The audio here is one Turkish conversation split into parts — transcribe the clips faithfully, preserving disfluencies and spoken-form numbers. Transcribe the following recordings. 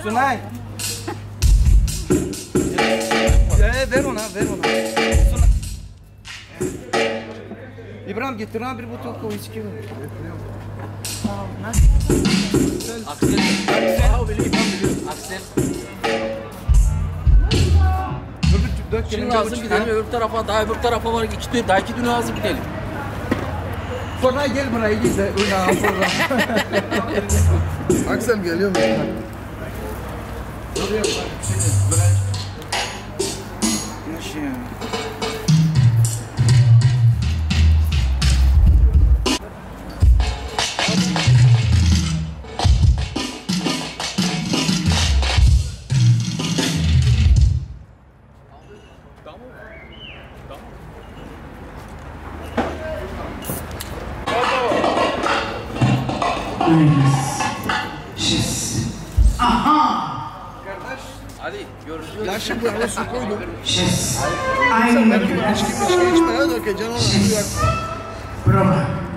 Sunay. Ee, ver ona, ver ona. Sunay. İbrahim getir ona bir buton koy içki ver. Aksel. Aksel. Aa, biliyor, İbrahim biliyor. Aksel. Şimdi lazım gidelim öbür tarafa, daha öbür tarafa var, iki, daha iki gün lazım gidelim. Sonra gel buraya gidelim. Aksel geliyor mu? Nasıl ya? Aha! Hadi görüşürüz. Ya şimdi buraya su koydum. Aynı Sen belki gibi. içki bir şey içme ya da ki canım ona. Bravo.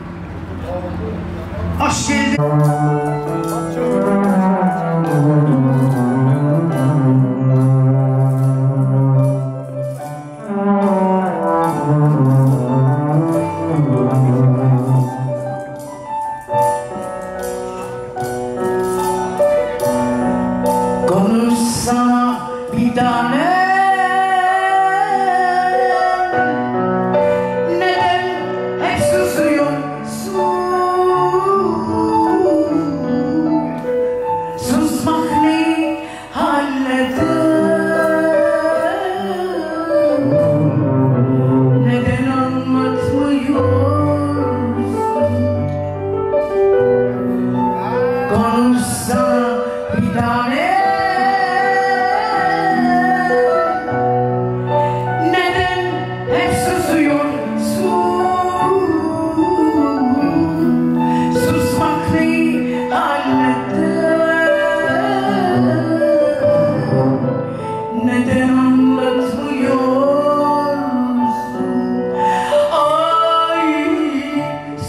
Hoş geldin. Konuşsana bir tane.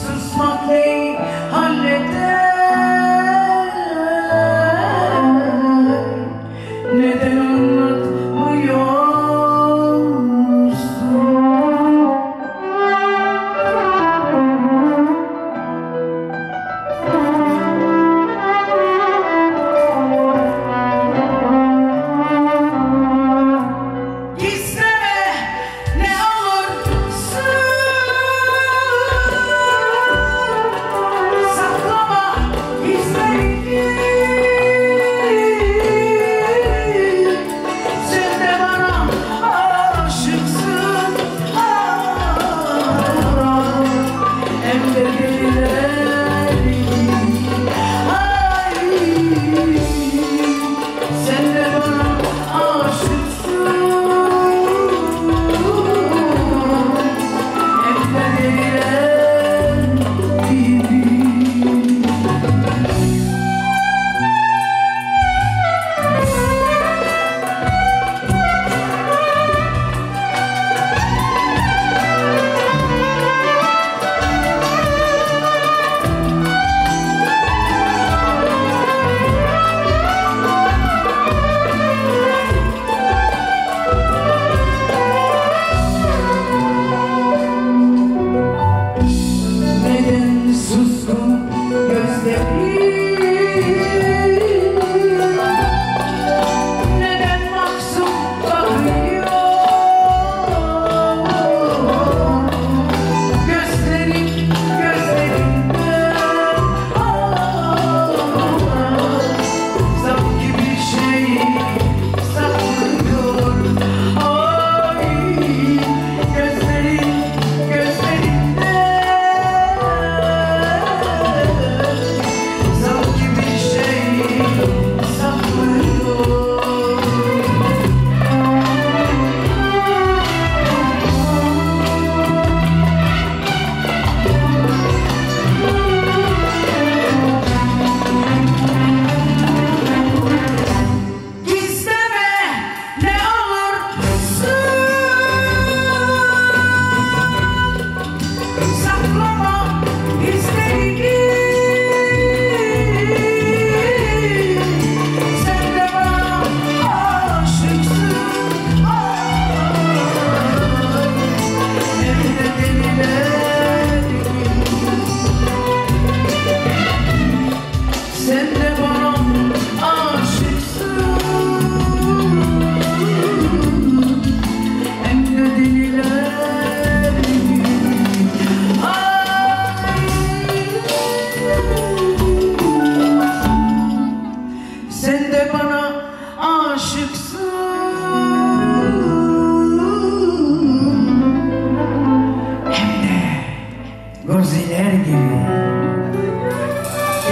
Halleder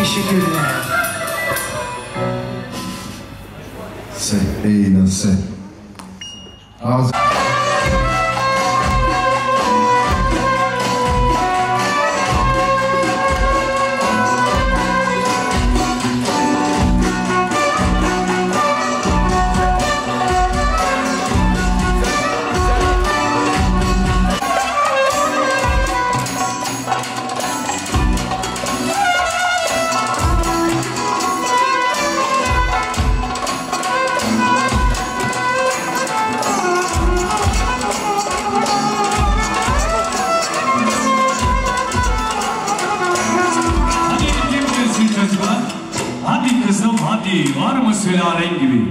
Teşekkürler. Sen eylen sen. Ağzı... Hadi kızım hadi, var mı sülalen gibi?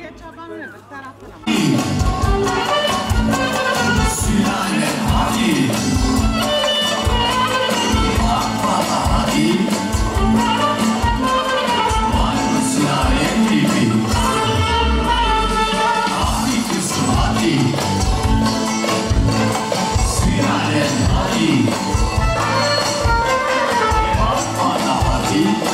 Sülalen hadi. Bak baba hadi. Var mı sülalen gibi? Hadi kızım hadi. Sülalen hadi. Bak bana hadi.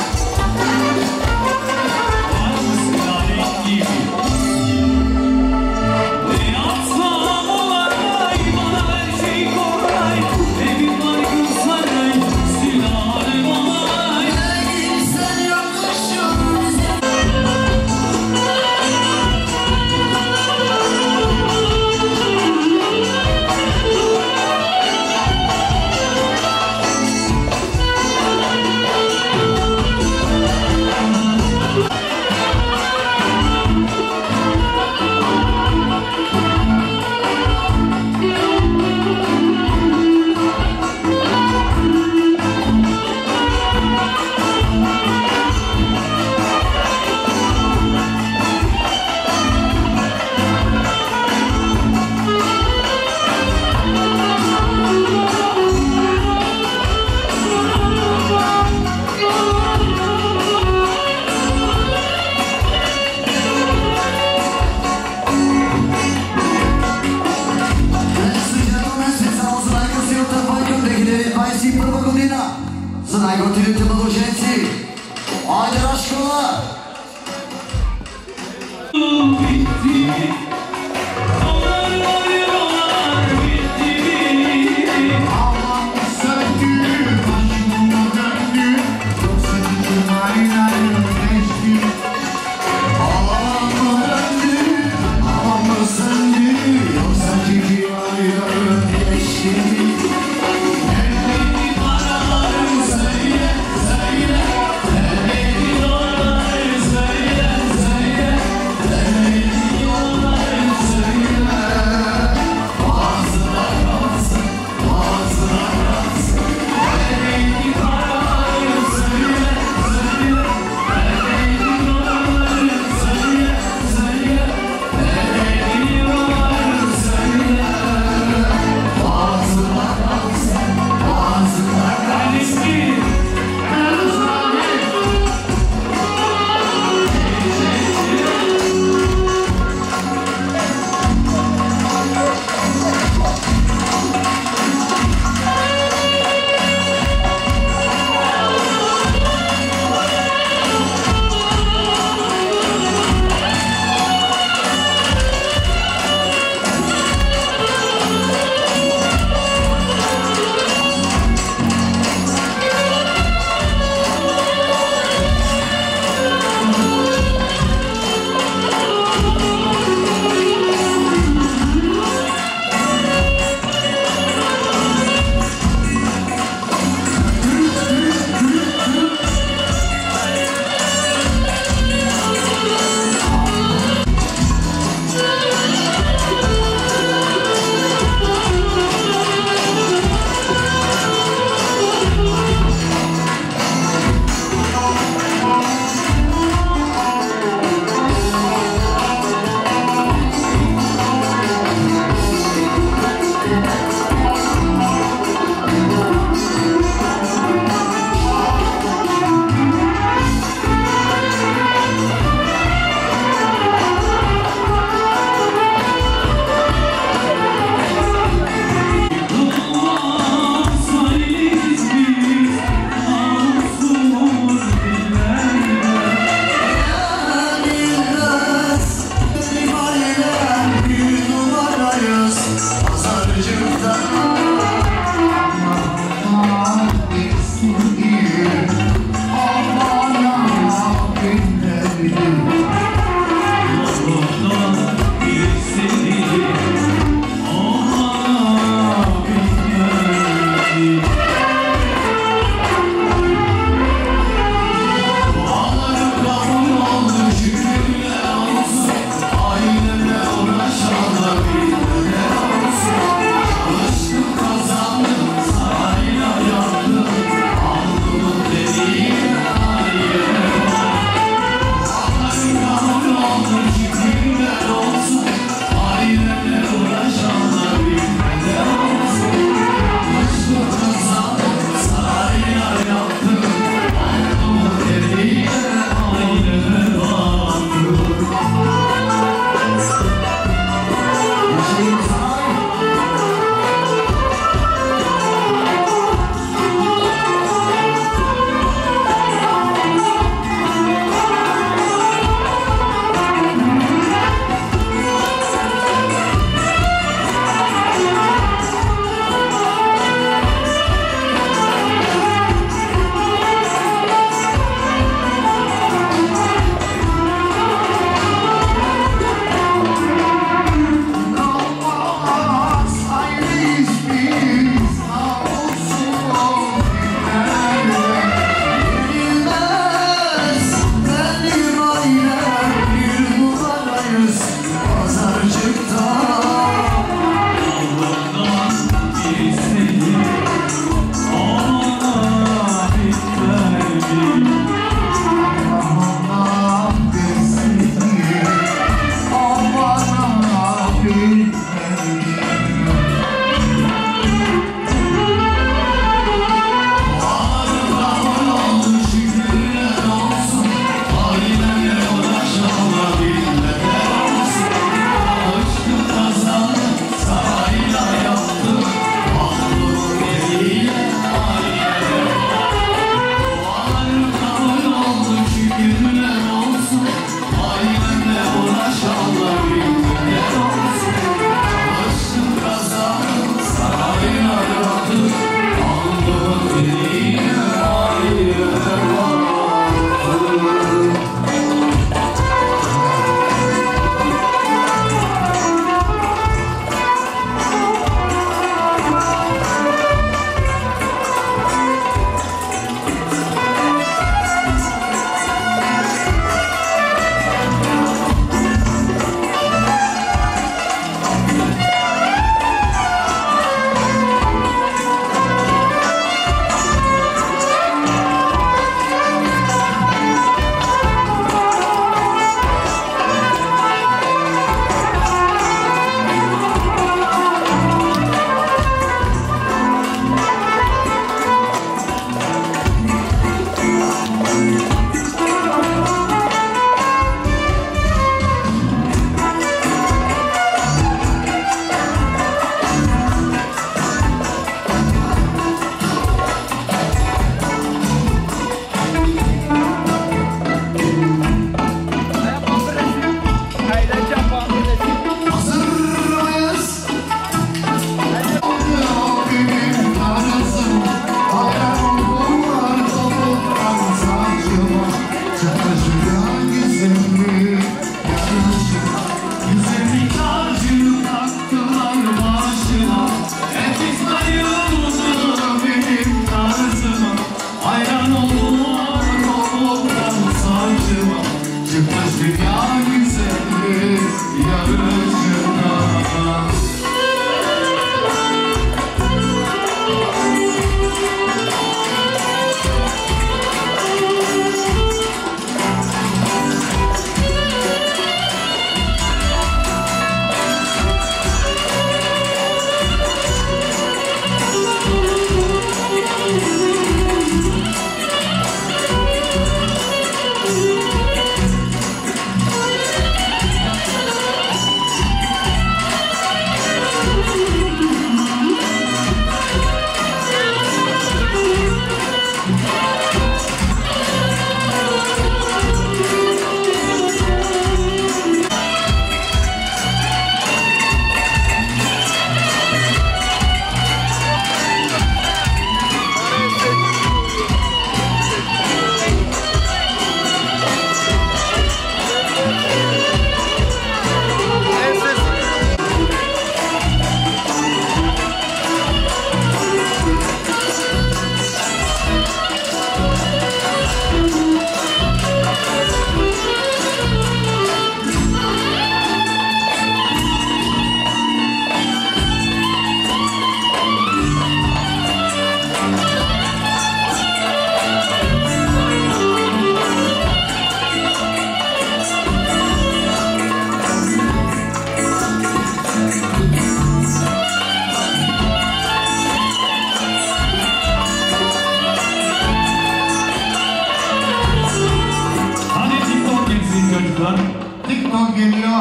TikTok geliyor.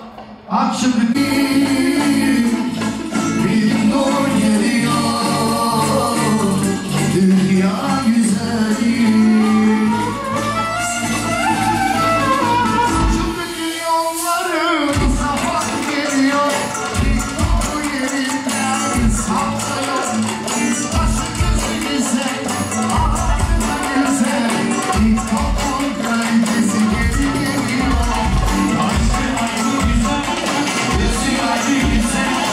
Aç şimdi. Bir nur geliyor. Dünya güzeli. Şimdi yolları sabah geliyor. TikTok yerinden sallıyor. Başı gözü güzel. Ağzı güzel. TikTok'un kalitesi geri geliyor. Gözü acı güzel.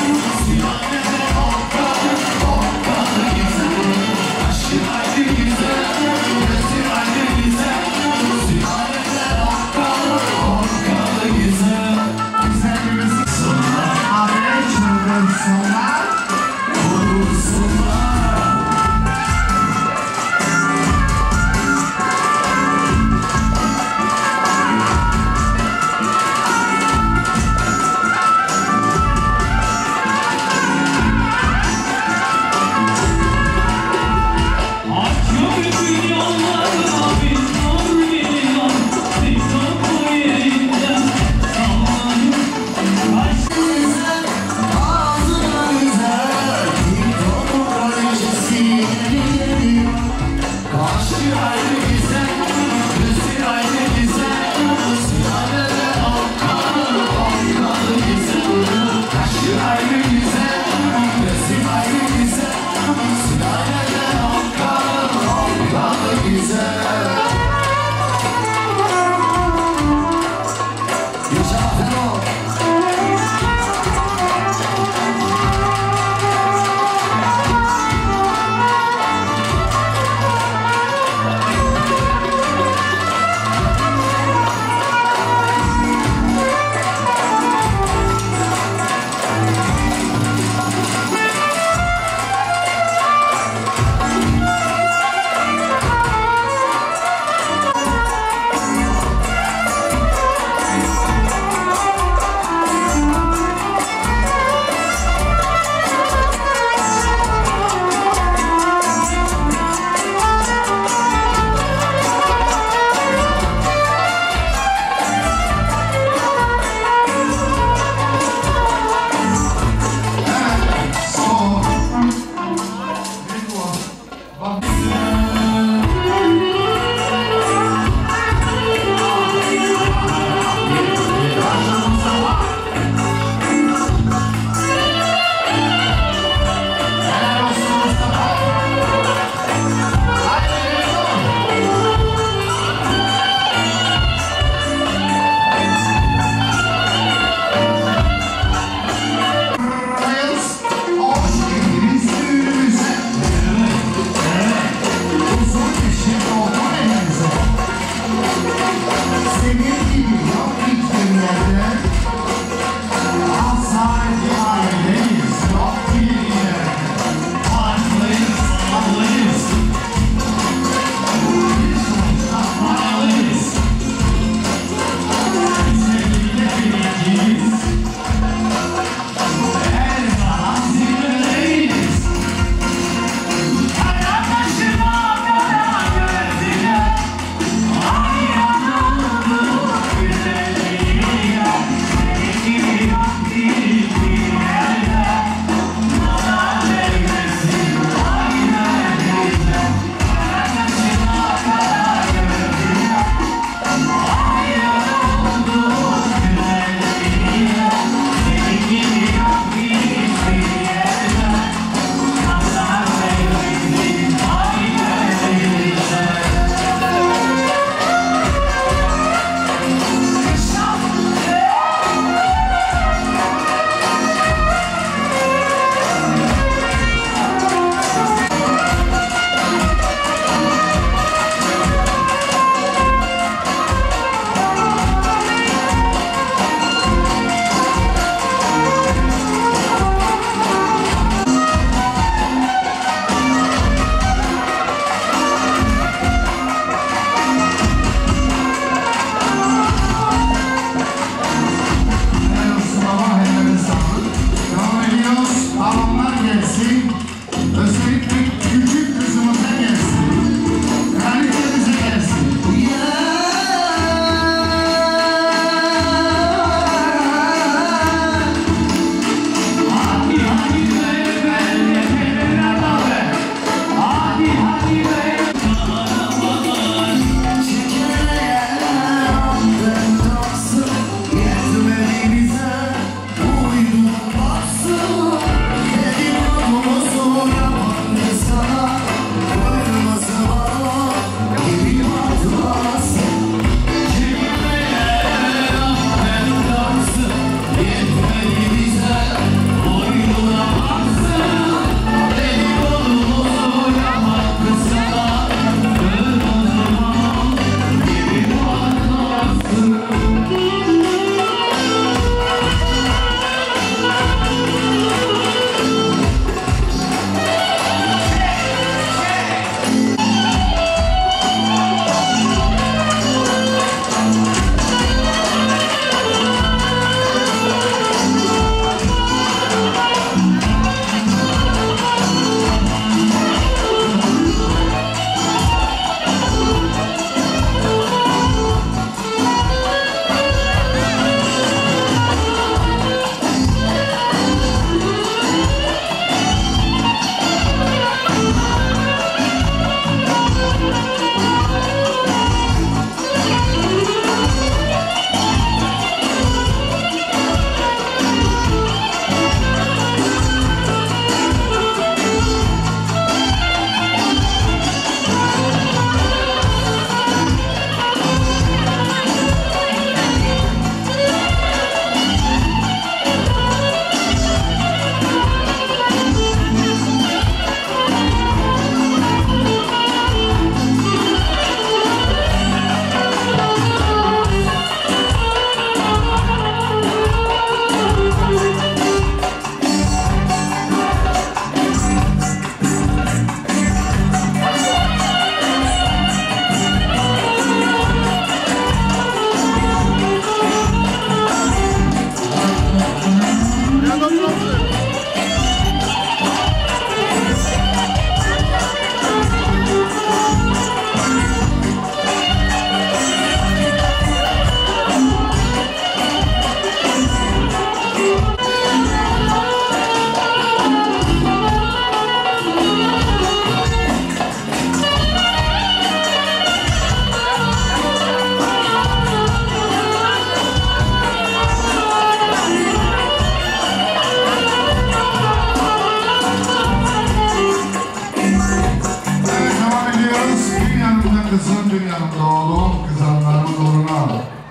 yanımda oğlum, kızanlarımın uğruna.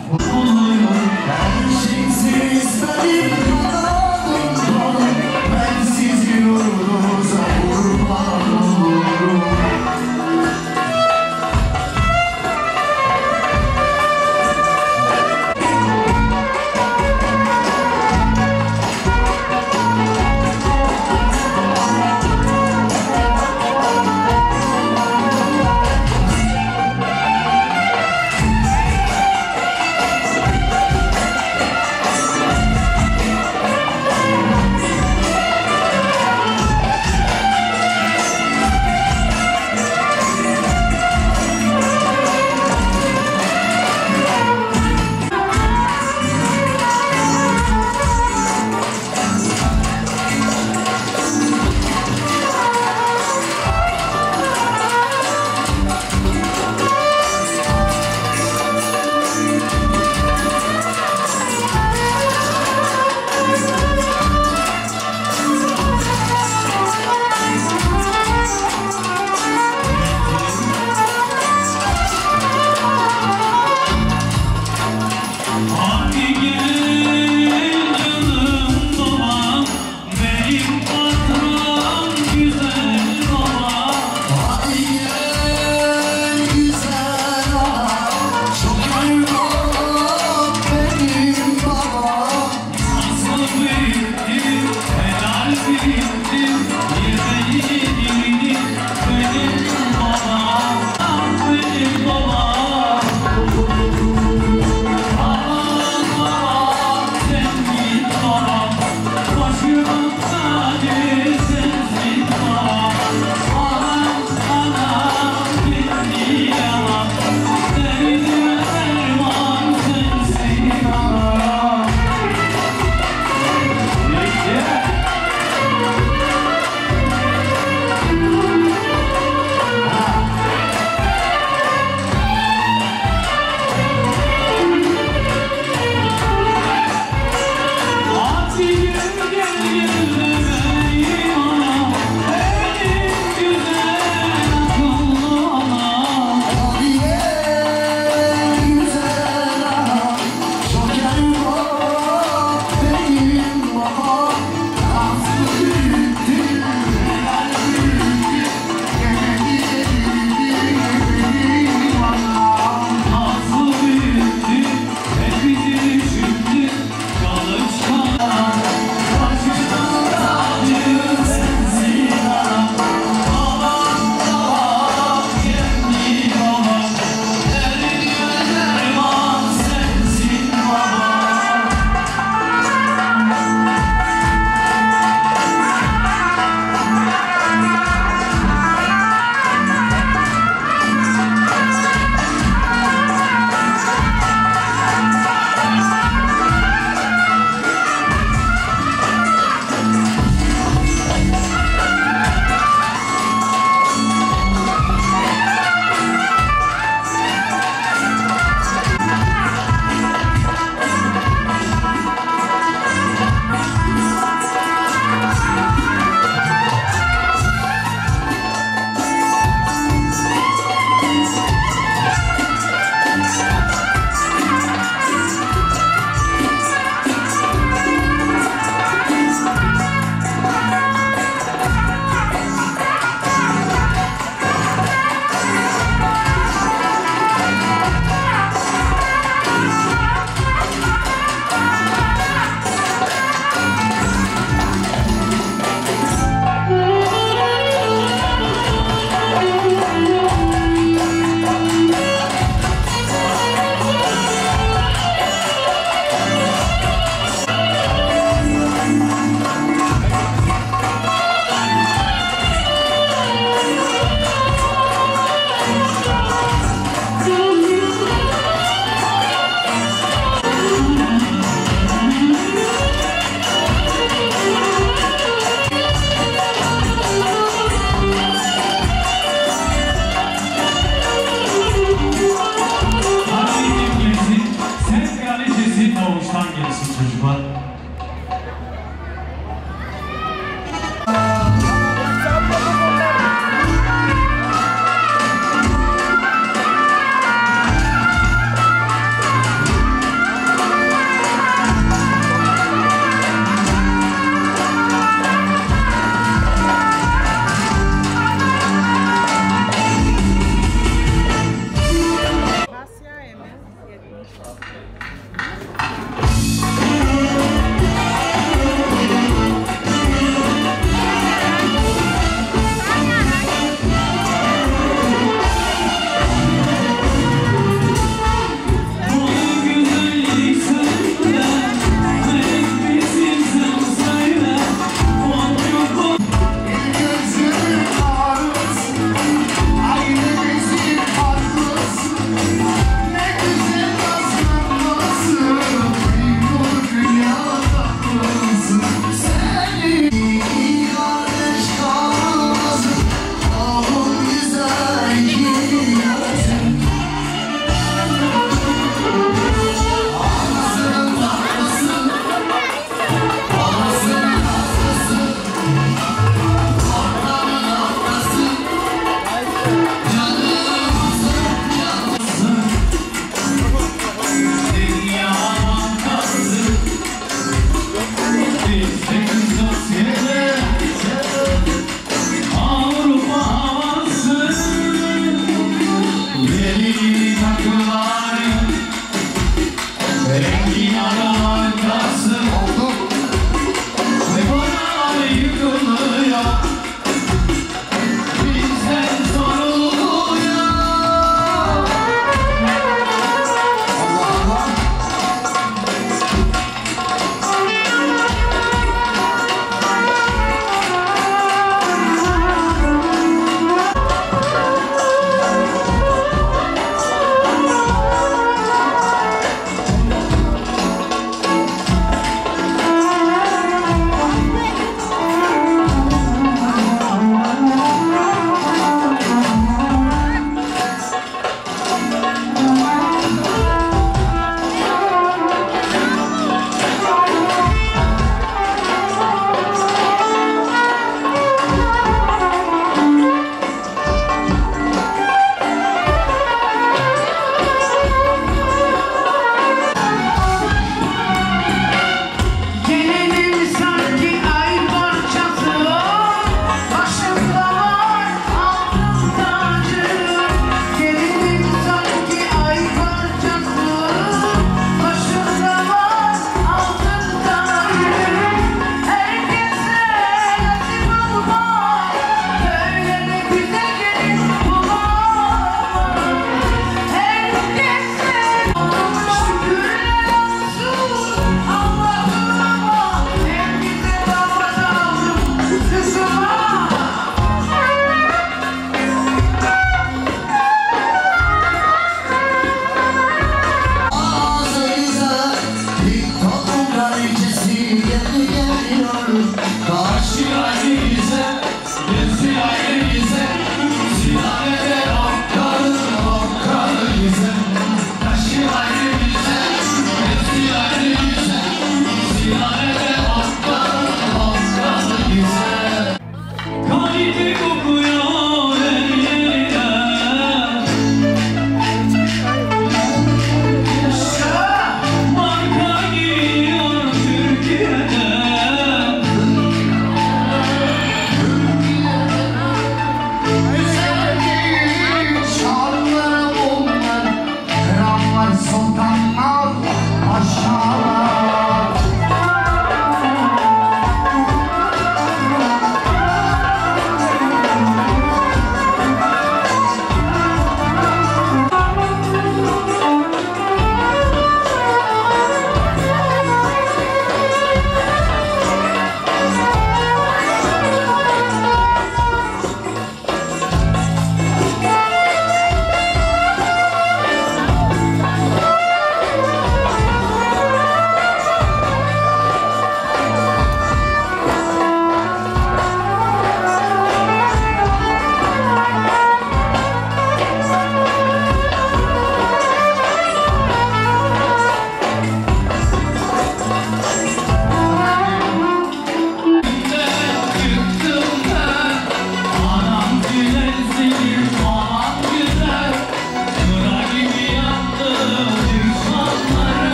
Ben şeysiz benim kanadımdan, ben sizi yurdunuza kurban olurum.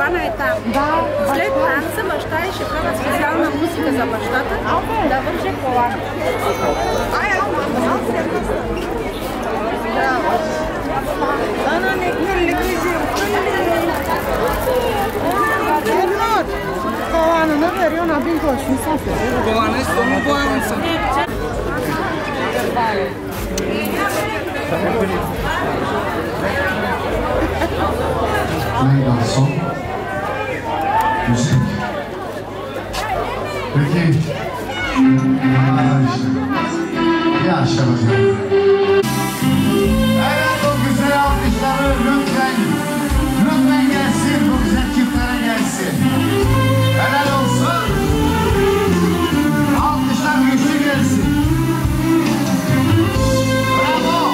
Ивана е там. Да. След танца баща ѝ ще права специална музика за бащата да върже кола. Ana ne güzel Bernard, kovanını veriyor, ona bin koşun satıyor. Kovanı sonu bu anısın. Play garson. Müzik. Peki. Aa işte. Yaşa bakalım. Evet, o güzel alkışları lütfen, lütfen gelsin, bu güzel çiftlere gelsin. Helal olsun. Alkışlar güçlü gelsin. Bravo.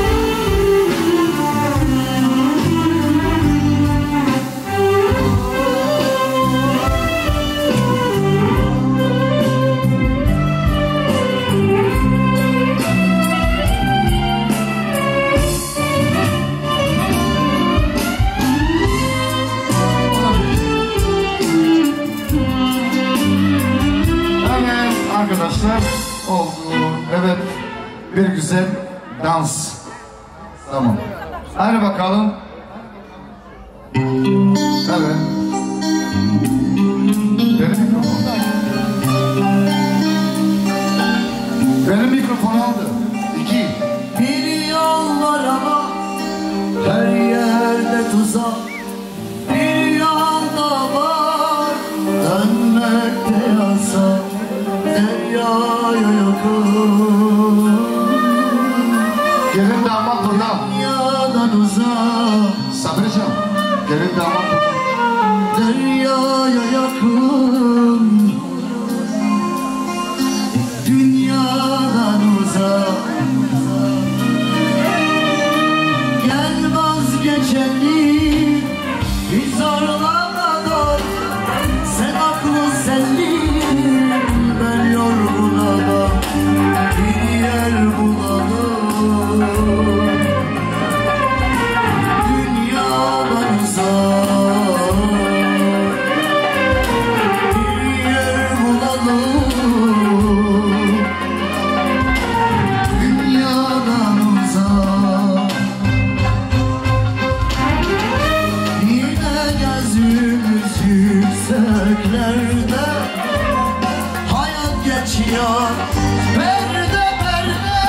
Arkadaşlar oldu. Evet. Bir güzel dans. Tamam. Hadi bakalım. Evet. Benim mikrofon. Benim mikrofon aldı. İki. Bir yol var ama her yerde tuzak. Bir yolda var dönmekte yasak. Deryaya yakın. Gelin damat burada. Dünyadan uzak. Sabrıcığım. Gelin damat burada. Deryaya yakın. Dünyadan uzak. Gel vazgeçelim. Biz zorlamadan. Sen aklı selim. Ben yorgunama bir yer bulalım. Dünyadan uzak bir yer bulalım. Dünyadan uzak. Yine gözümüz yükseklerde. Geçiyor perde perde.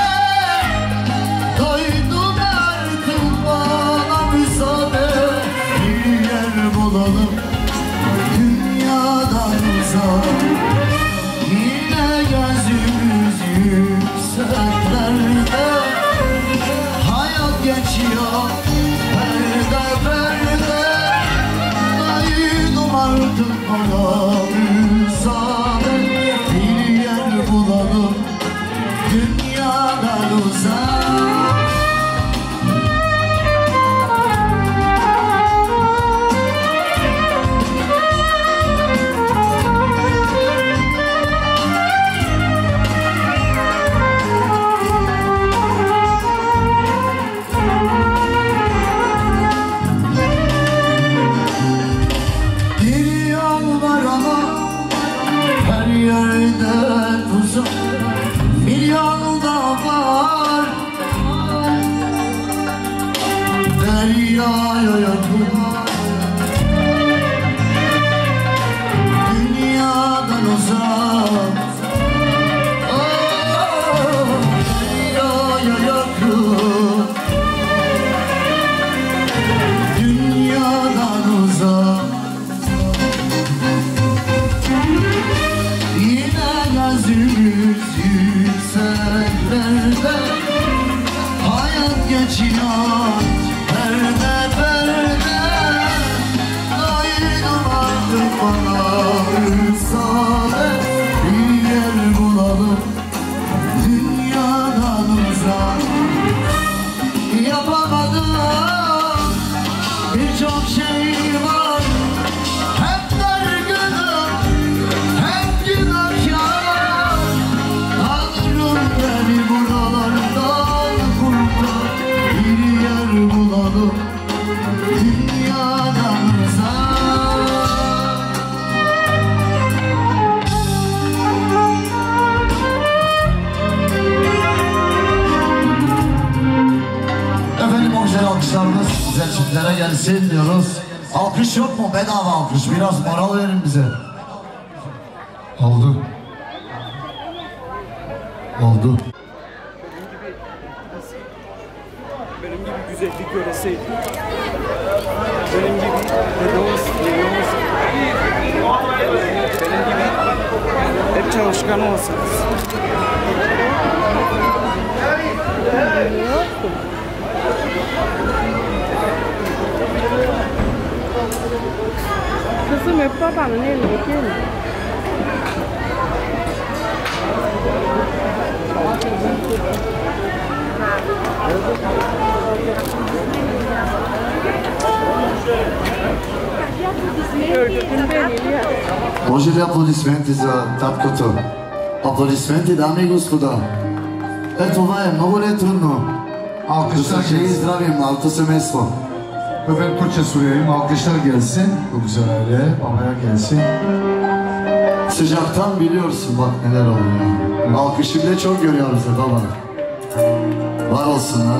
Doydum artık bana müsaade. Bir yer bulalım dünyadan uzak. Yine gözümüz yükseklerde. Hayat geçiyor perde perde. Doydum artık bana müsaade. Bulalım dünyadan uzak. Bir yol var ama gelsin diyoruz. Alkış yok mu? Bedava alkış. Biraz moral verin bize. Oldu. Oldu. Benim gibi güzellik göreseydi. Benim gibi dedemiz, dedemiz. Benim gibi hep çalışkan olsanız. Kızım hep babanın eline gelin. Može li aplodismenti za tatkото? Aplodismenti, dame i gospoda. E, това е много ли е трудно? Alkışlar Да се gelsin. здравим, малко семейство. Ve ben Türkçe söyleyeyim. Alkışlar gelsin. Bu güzel aile. Babaya gelsin. Sıcaktan biliyorsun bak neler oluyor. Alkışı bile çok görüyoruz ya baba. Var olsunlar.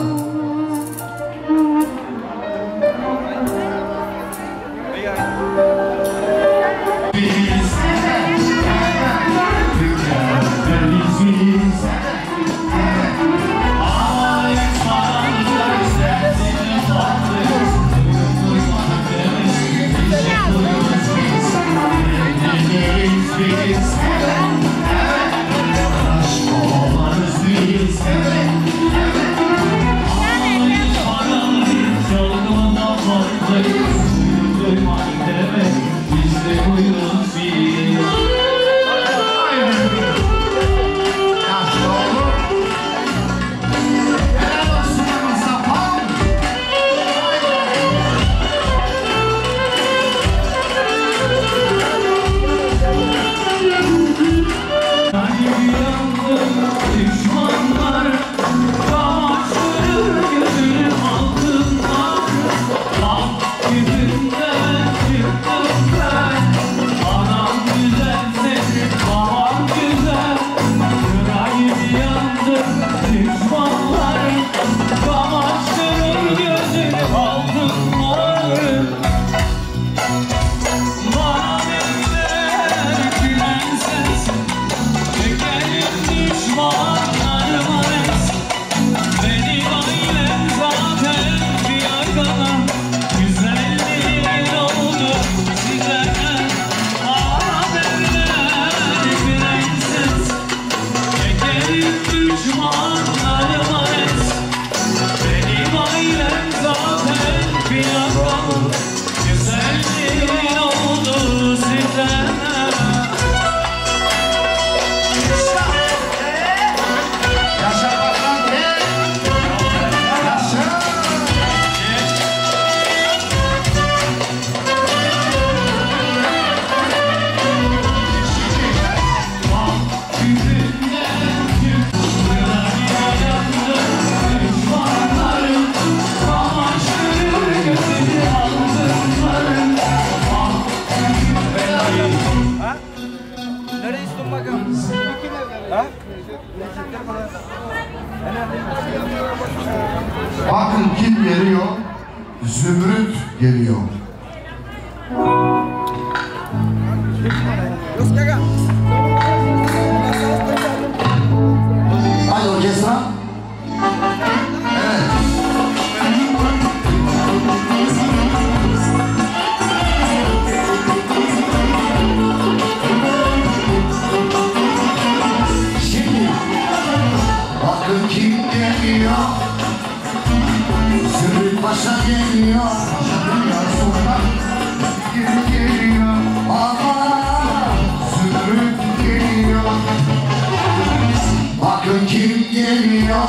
Bakın kim geliyor? Zümrüt geliyor. Hadi orkestra. Evet. Şimdi bakın kim geliyor? Zümrüt Paşa geliyor. Dünya sonra kim geliyor? Aman Zümrüt geliyor. bakın kim geliyor?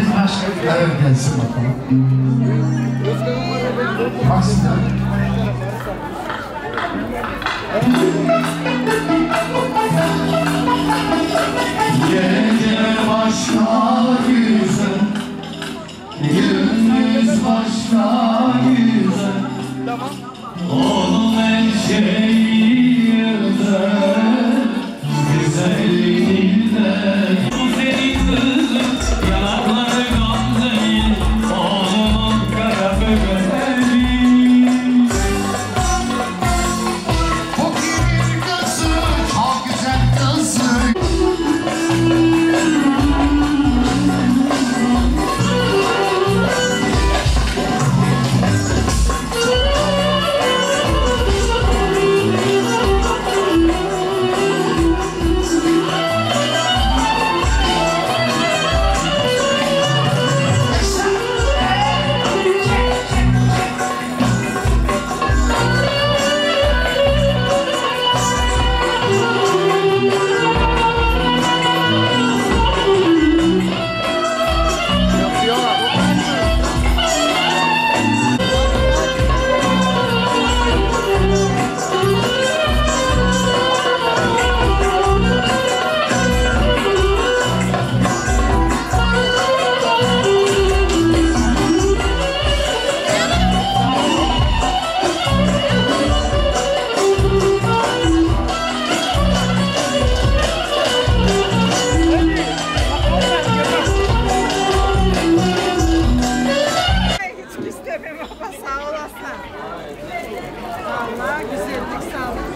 Deniz başka. Evet gelsin bakalım. Baksınlar. Gece başka yüzün, gündüz başka yüzün. Onun her şeyinde, güzelliğinde. Bu senin kızın, yanakları gamzeyi, oğlumun kara böbreği. Bu kimin kızı, çok güzel kızı. Hiç istemem ama sağ olasın. Vallahi güzellik, sağlık.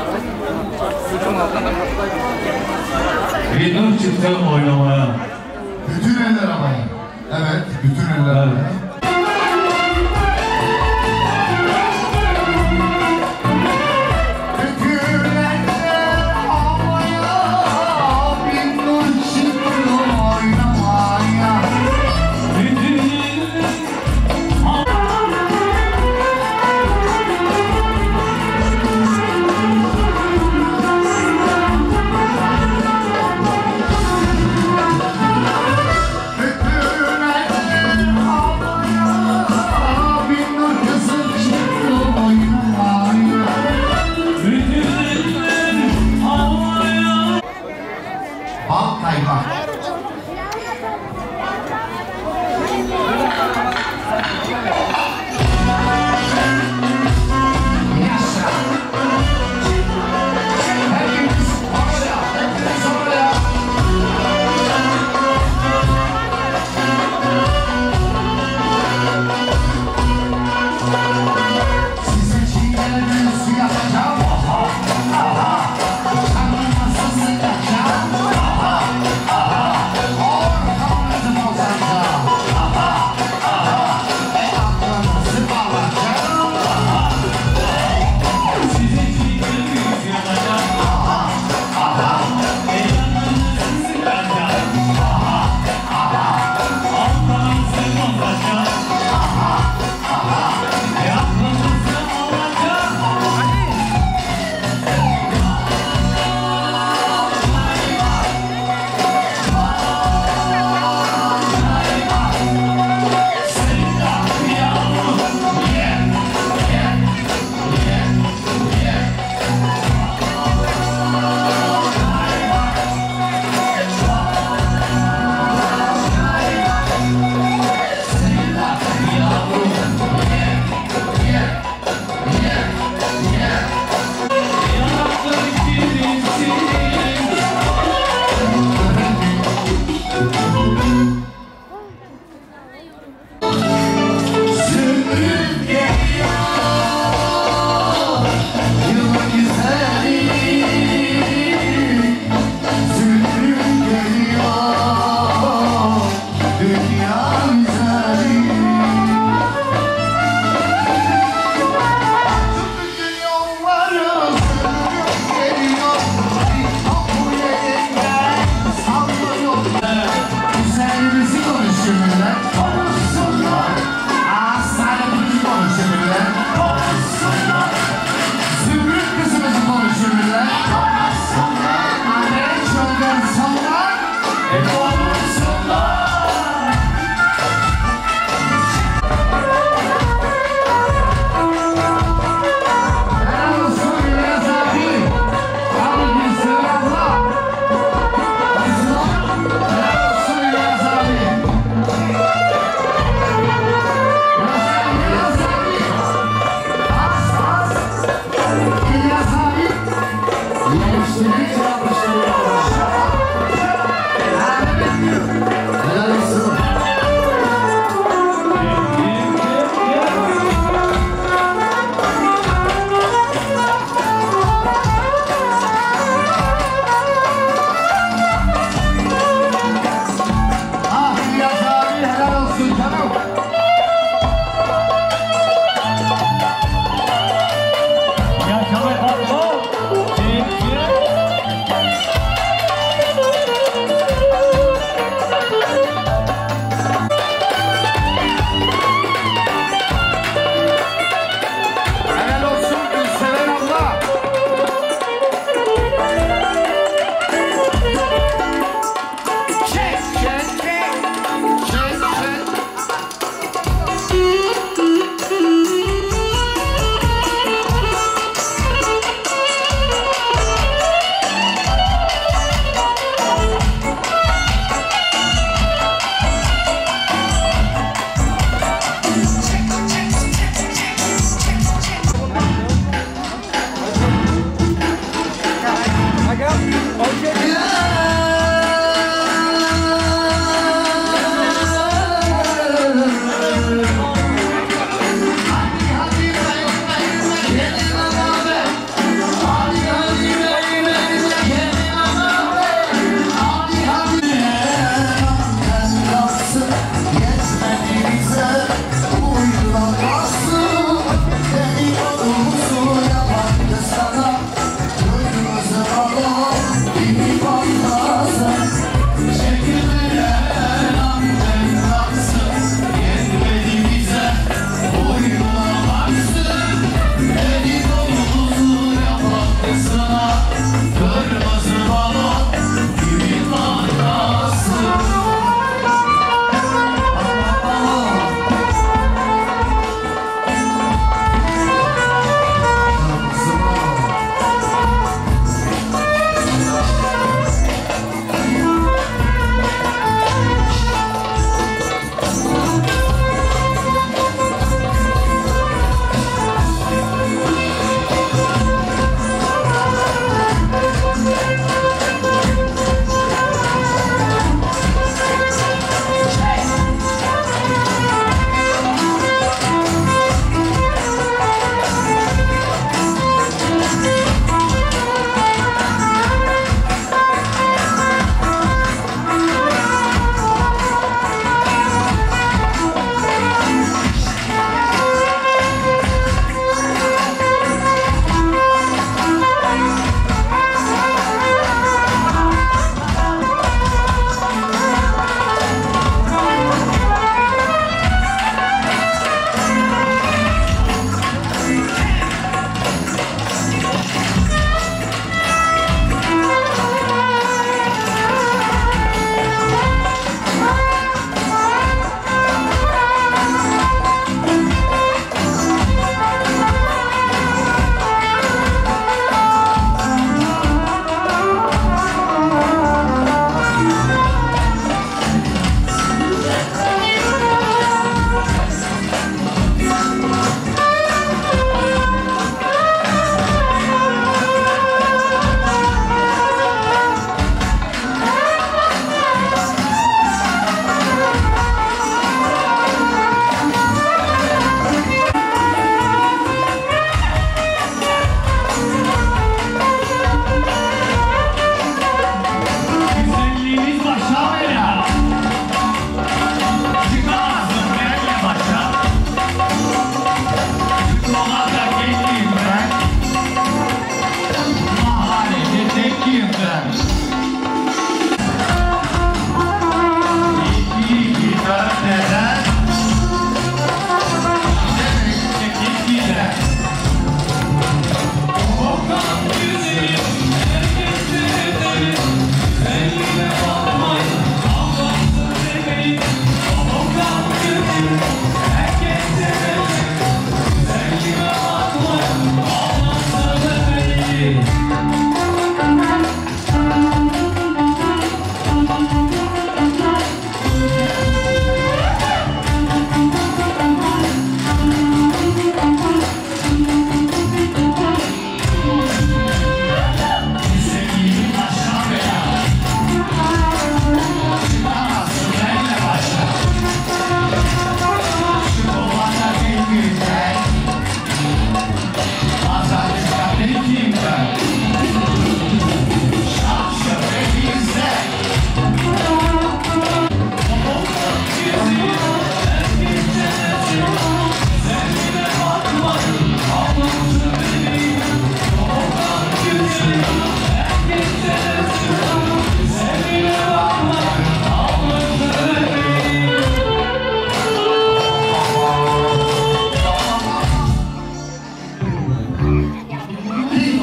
Bir nur çıktı oynamaya. Bütün eller havaya. Evet, bütün eller havaya. Bütün eller havaya, bir nur çıktı oynamaya. Bütün eller havaya.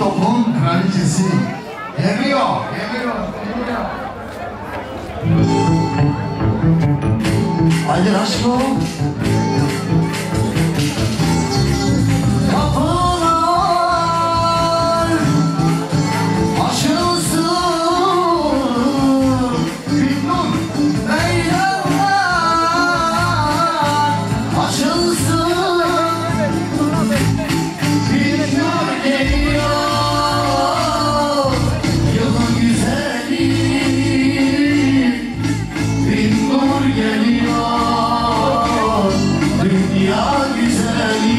topun kraliçesi. Geliyor, geliyor, geliyor. Haydi aşkım. Kapılar açılsın. Bilmem. Meydanlar açılsın. Bir nur geliyor. Yılın güzeli. Bir nur geliyor. Dünya güzeli.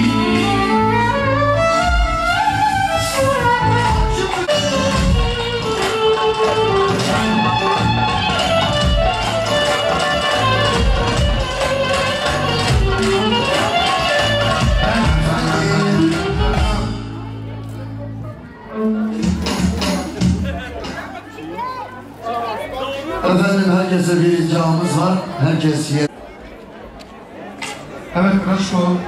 Efendim herkese bir ricamız var. Herkes yer. Evet, Kraşko.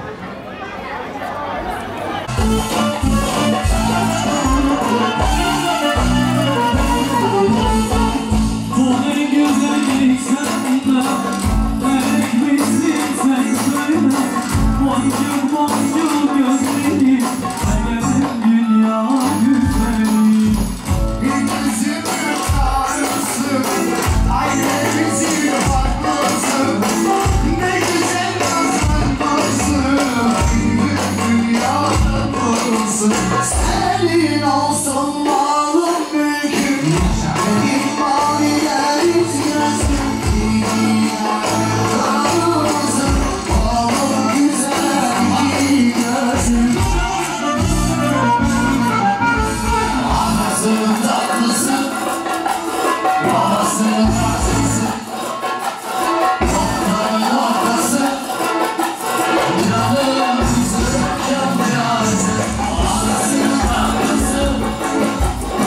Bu ne güzellik sende, melek misin sen söyle. Boncuk boncuk gözlerin, benim dünya güzeli. Denizin ağrısı, ailemizin farklısı. Ne güzel kazanması, dünyada bulunsun. Senin olsun malum mülküm. Senin mavileriniz gözüm. Tanrımızın oğlum güzel gözüm. Anasının tatlısı, babasının tatlısı. Topların ortası, canım kızı, cancağızı. Anasının tatlısı,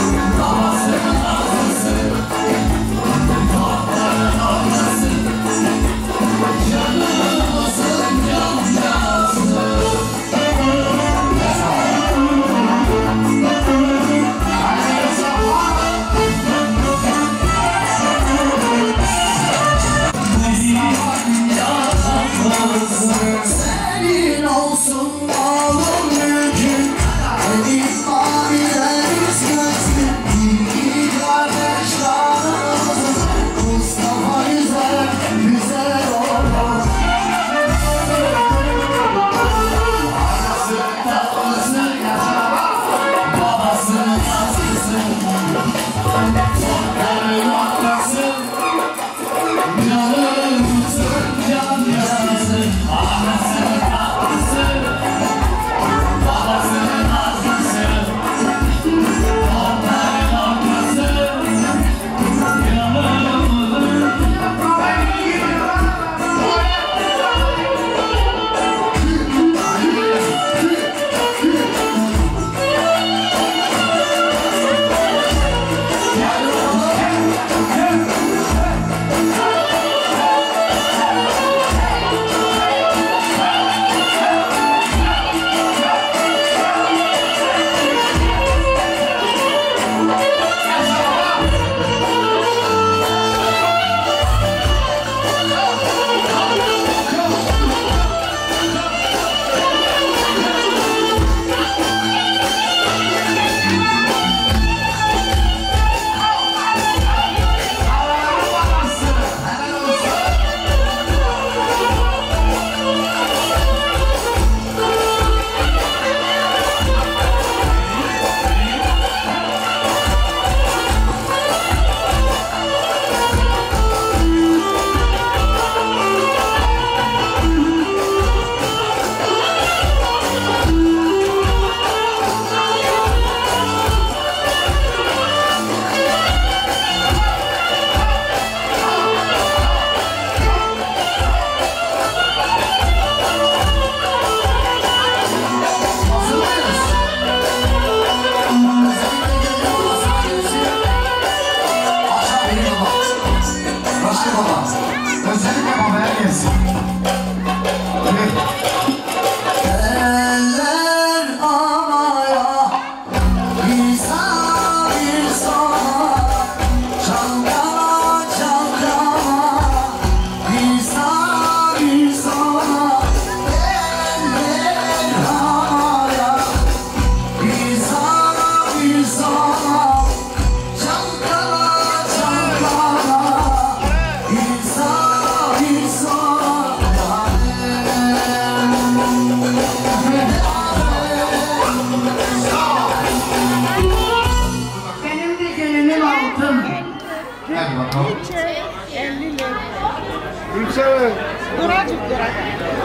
bakalım. elli lira. Gülsene. Duracık duracık.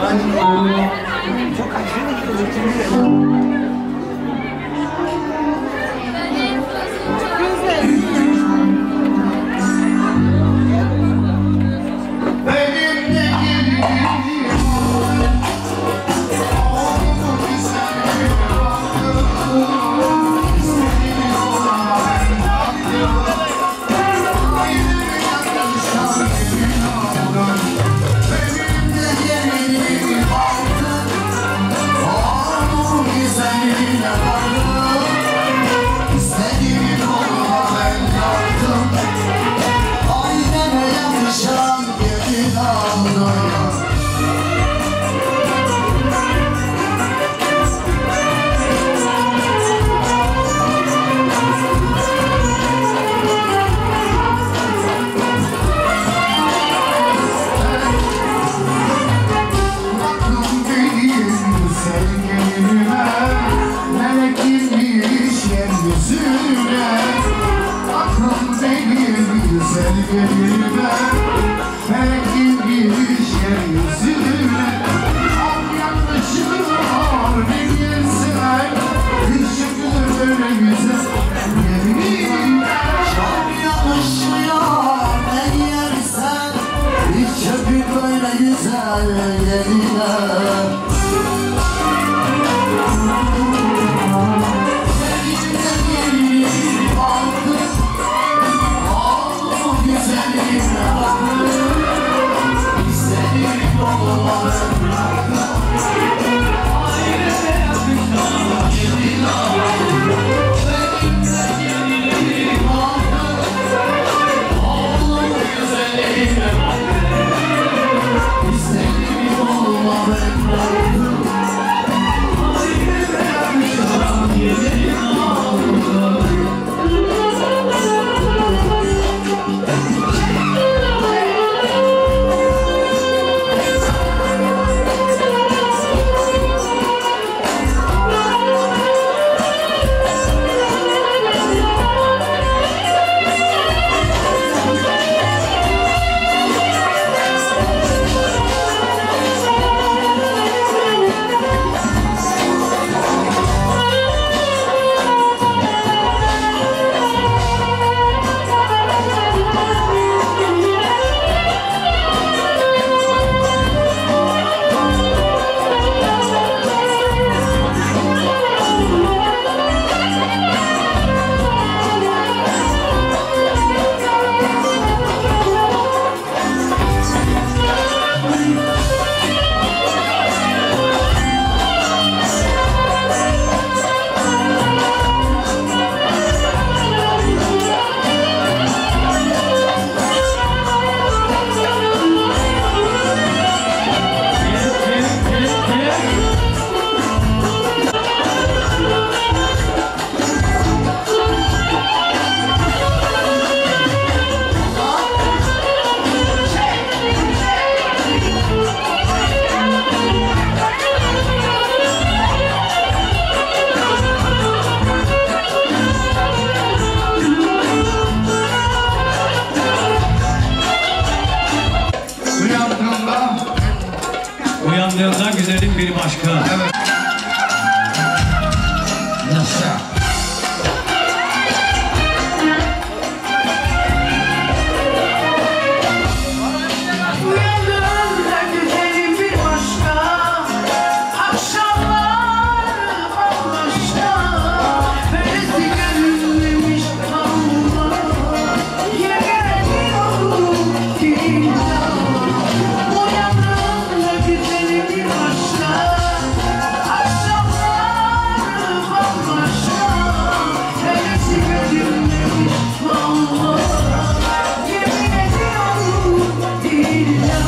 Çok acı. Uyandığında güzelim bir başka. Evet. Yaşa. Uyandığımda güzelim bir başka, akşamlar bambaşka, böylesi görünmemiş Allah, yegeniyorum dünya. Uyandığımda güzelim bir başka, akşamlar bambaşka, böylesi görünmemiş Allah, yemin ediyorum dünya.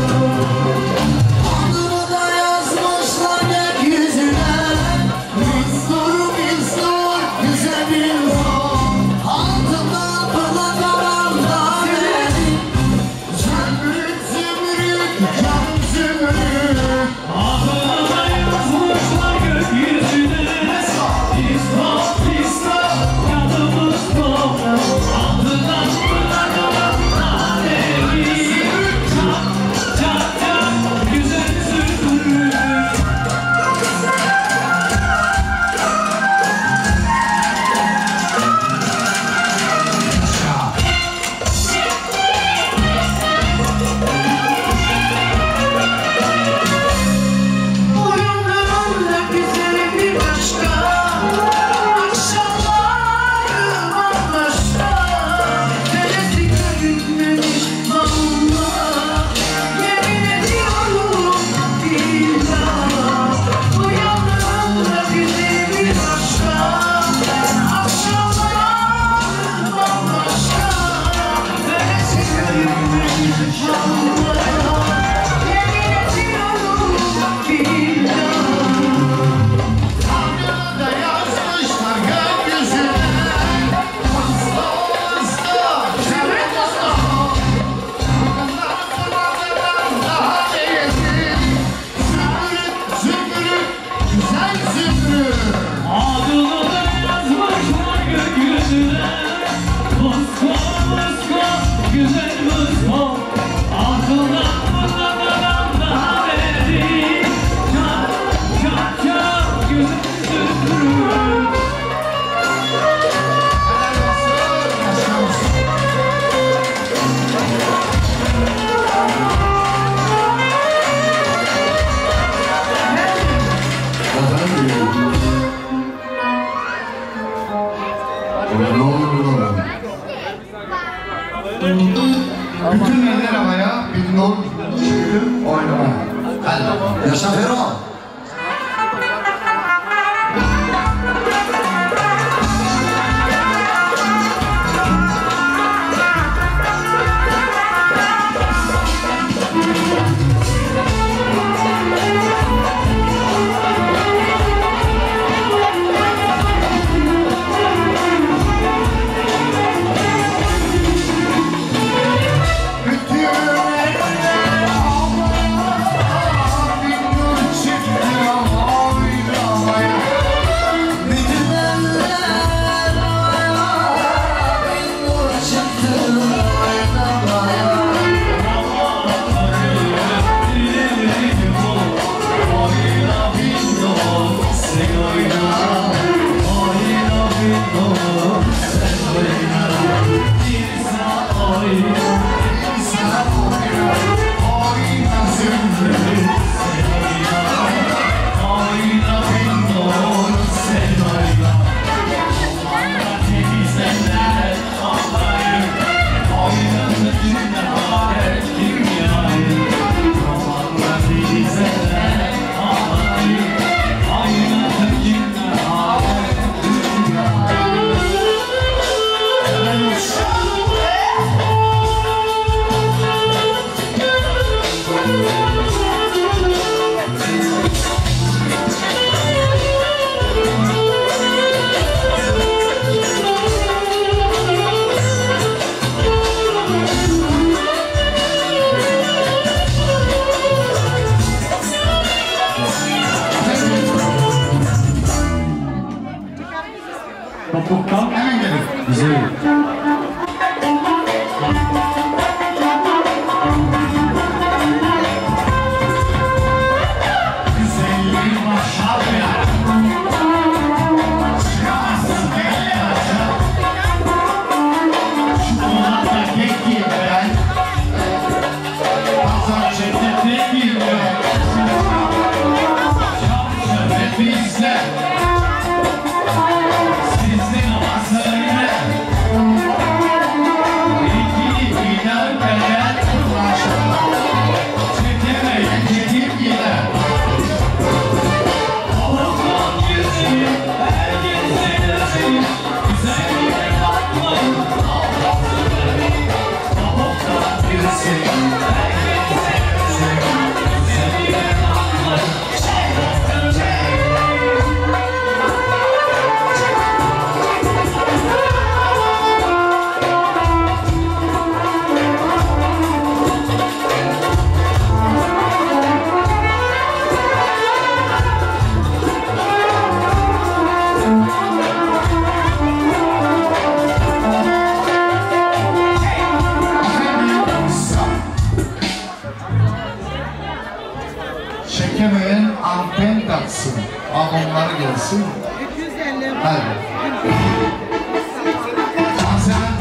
Adını da yazmışlar gökyüzüne. Bizdur bizdur güzel bir son. Altından pırlatan davet. Zümrüt zümrüt can zümrüt. Adını da yazmışlar gökyüzüne. İstop istop yanımızda. Altından fırlatan Ne olur oğlum. Bütün eller havaya, bir nur çıkıp oynama. Hadi, yaşa Fero. Topuktan hemen gelir. Güzel. Çekemeyen anten taksın. Alonları gelsin. Hadi. Hazır.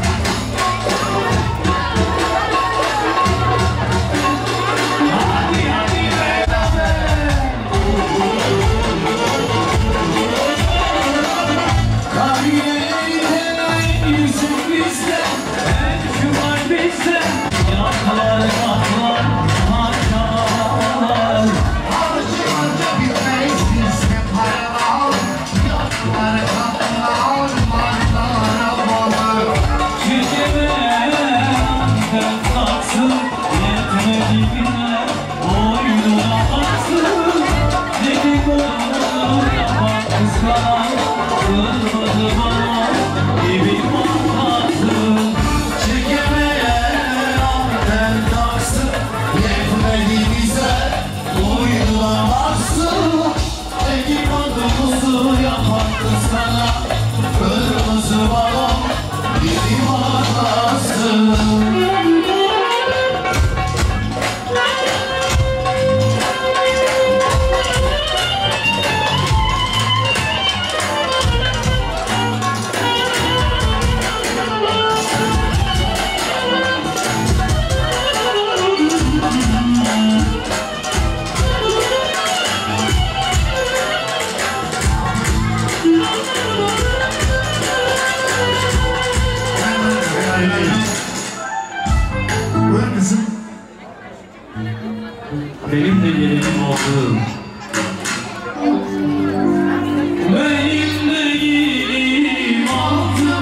Harca bitmeyiz bizde para al. Yokları kapına alma. Buyur kızım. Benim de gelinim oldu. Benim de gelinim oldu.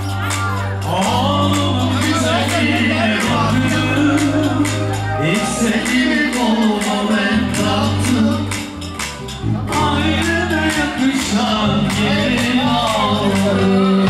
Oğlum güzelliğine baktım. İstediğim koluma ben taktım. Ayrına yakışan gelin aldım.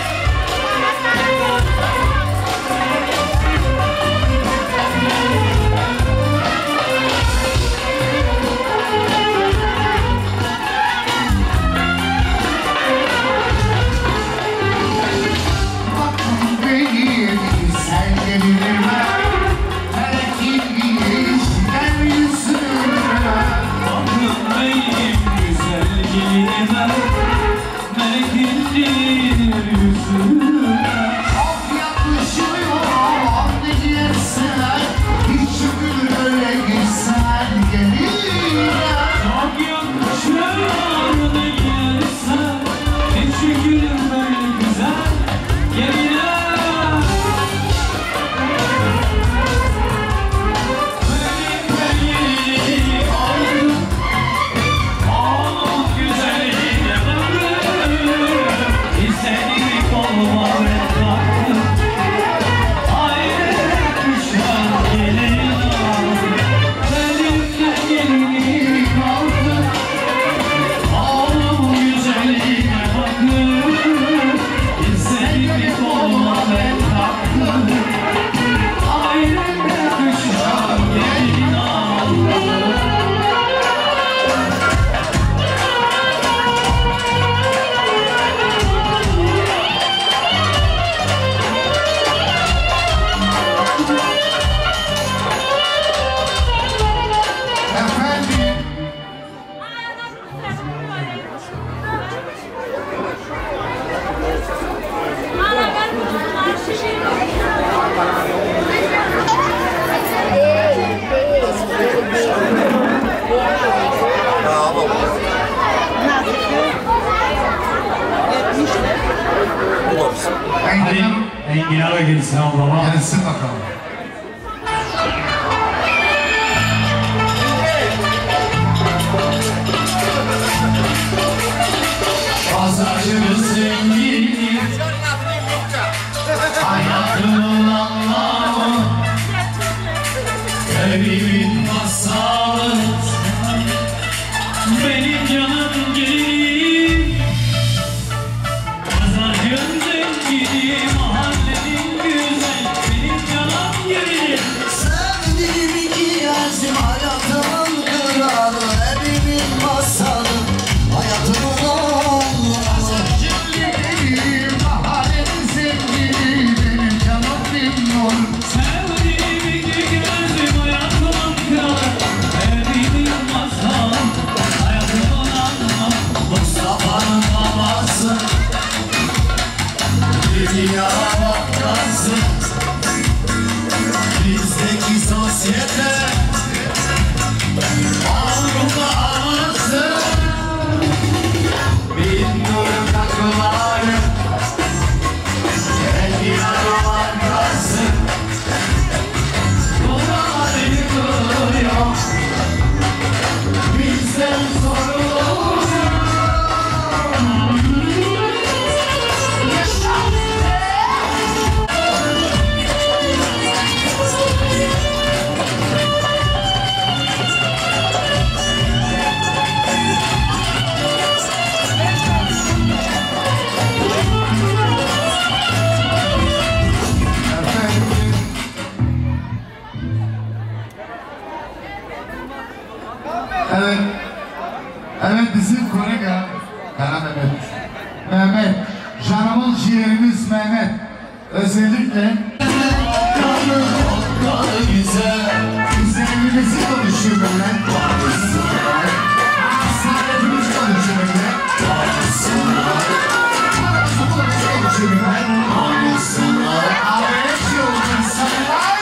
Enginar'a gelsin ablama. Gelsin bakalım. Pazarcımız zengin, hayatımın anlamı, evimin masalı, Benim canım gelinim, pazarcım zenginim, mahallenin güzel, benim canım gelinim. Sevdiğim iki yersim, hayatımın kralı, evimin masalı, hayatımın anlamı. pazarcım gelinim, mahallenin zengini, benim canım memnun. Sevdiğim iki gözüm, hayatımın kralı, evimin masalı, hayatımın anlamı. Mustafa'nın babası, dünya vakası, bizdeki sosyete, Avrupa havası, bin nur takıları, enginar vakası, buraları yıkılıyor, bizden sorulur. Evet. Evet, bizim kolega Kara Mehmet. Mehmet. Canımız ciğerimiz Mehmet. Özellikle Kanı kanı güzel, güzelliğimizi konuşuyor Mehmet. Saadetimiz konuşuyor Mehmet. Paramızı konuşuyor Mehmet. Abi hepsi olur insanlar.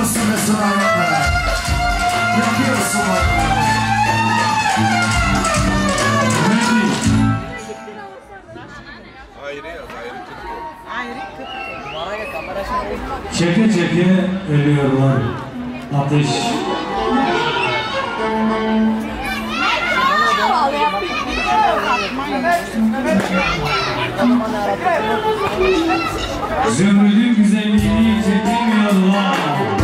Yakıyorsun Mesut ayakları. Yakıyorsun ayakları. Çeke çeke ölüyorlar. Ateş. Zümrüdün güzelliğini çekemiyorlar.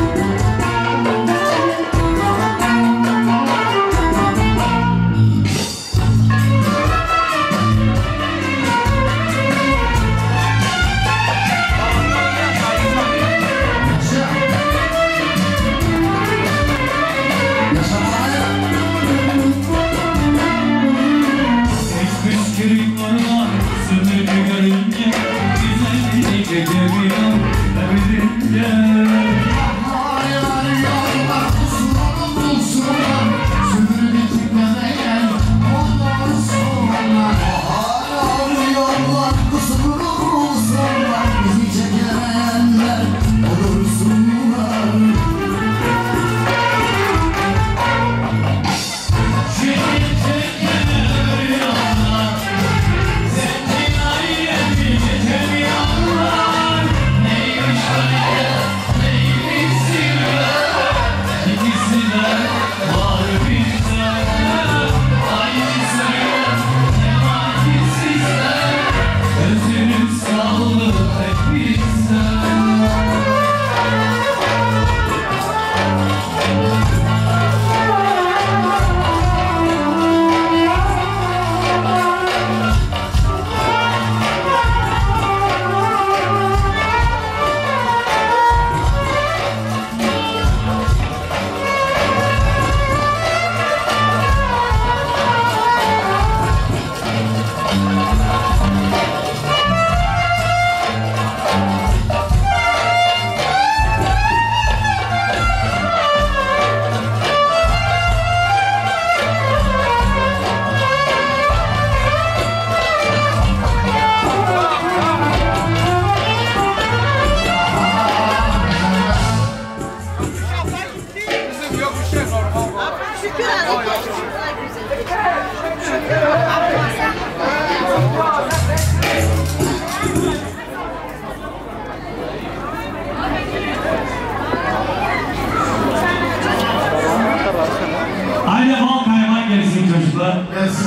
Haydi bal kaymak gelsin çocuklar. Gelsin.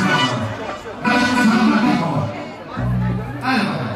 Hadi bakalım.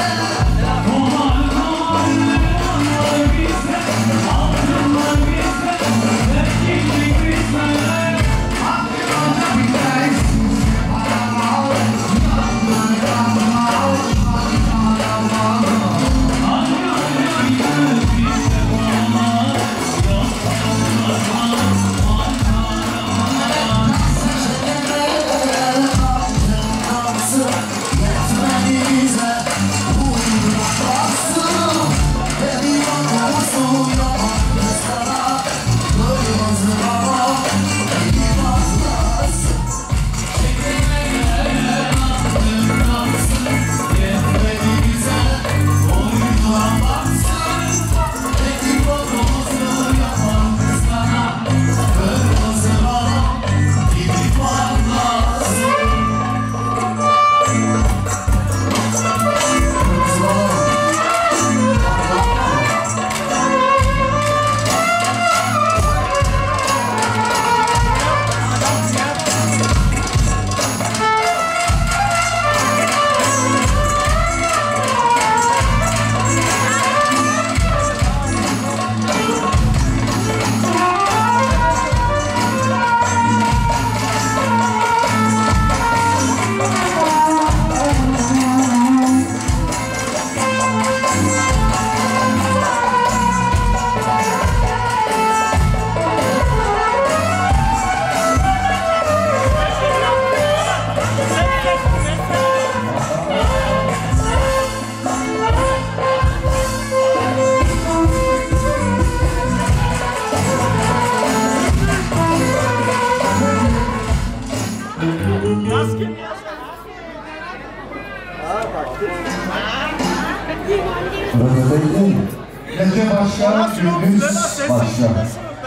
Gece başlar, gündüz başlar.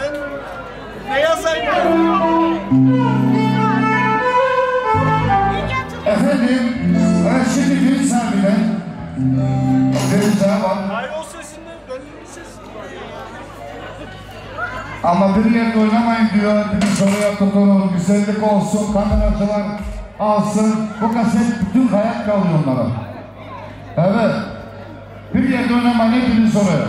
Ne yazayım? Efendim, ben şimdi gün sahibine bir daha bak. Hayır o sesinde benim sesim var ya. Ama bir yerde oynamayın diyor, bir soruya tutunun, güzellik olsun, kameracılar alsın. Bu kaset bütün hayat kalıyor onlara. Evet. Bir yerde oynamayın, hepiniz soruya.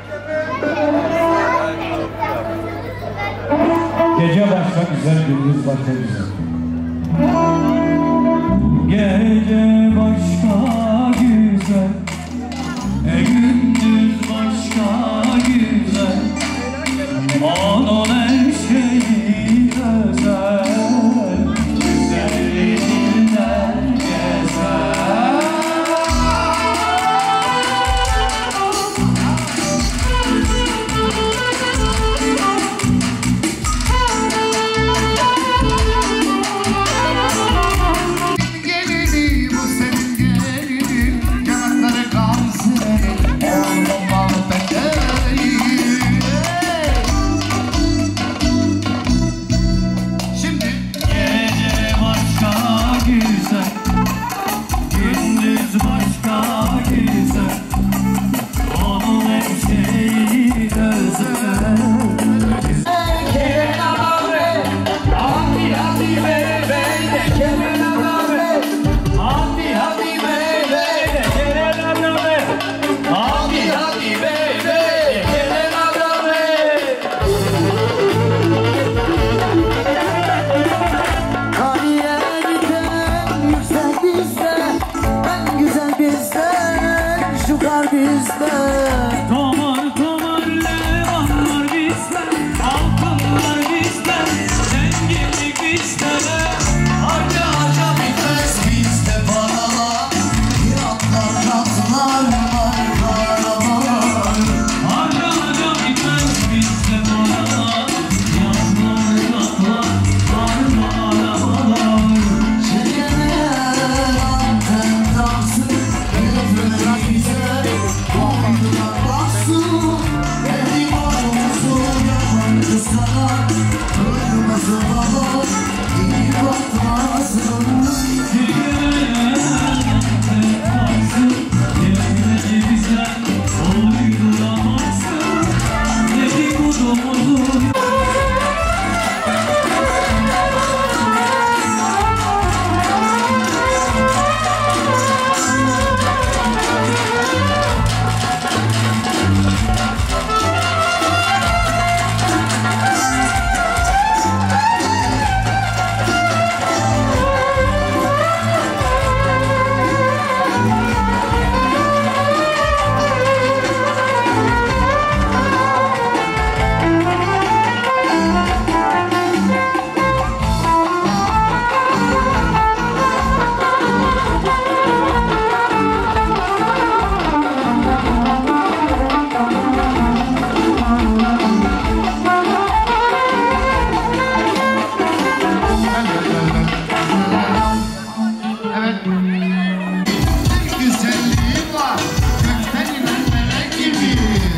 Gece başka güzel, gündüz başka güzel. Gece başka güzel, e gündüz başka güzel. Onun her şeyi özel, güzelliğinden gezer. Gelini bu senin gelinin, yanakları kan senin, olmamalı bedeyi. Şimdi Gece başka güzel, gündüz başka güzel. Onun her şeyi özel. Kariyerden yüksek bizde, en güzel bizden, şu kar bizde. Tomar tomar levanlar bizden, altınlar bizden, zenginlik bizden. Harca harca bitmez bizde paralar, yatlar katlar var paralar. harca harca bitmez bizde paralar. Yazlar katlar var paralar. Şeker anten dansın, bir öpüler bize, var gökten inen melek gibi.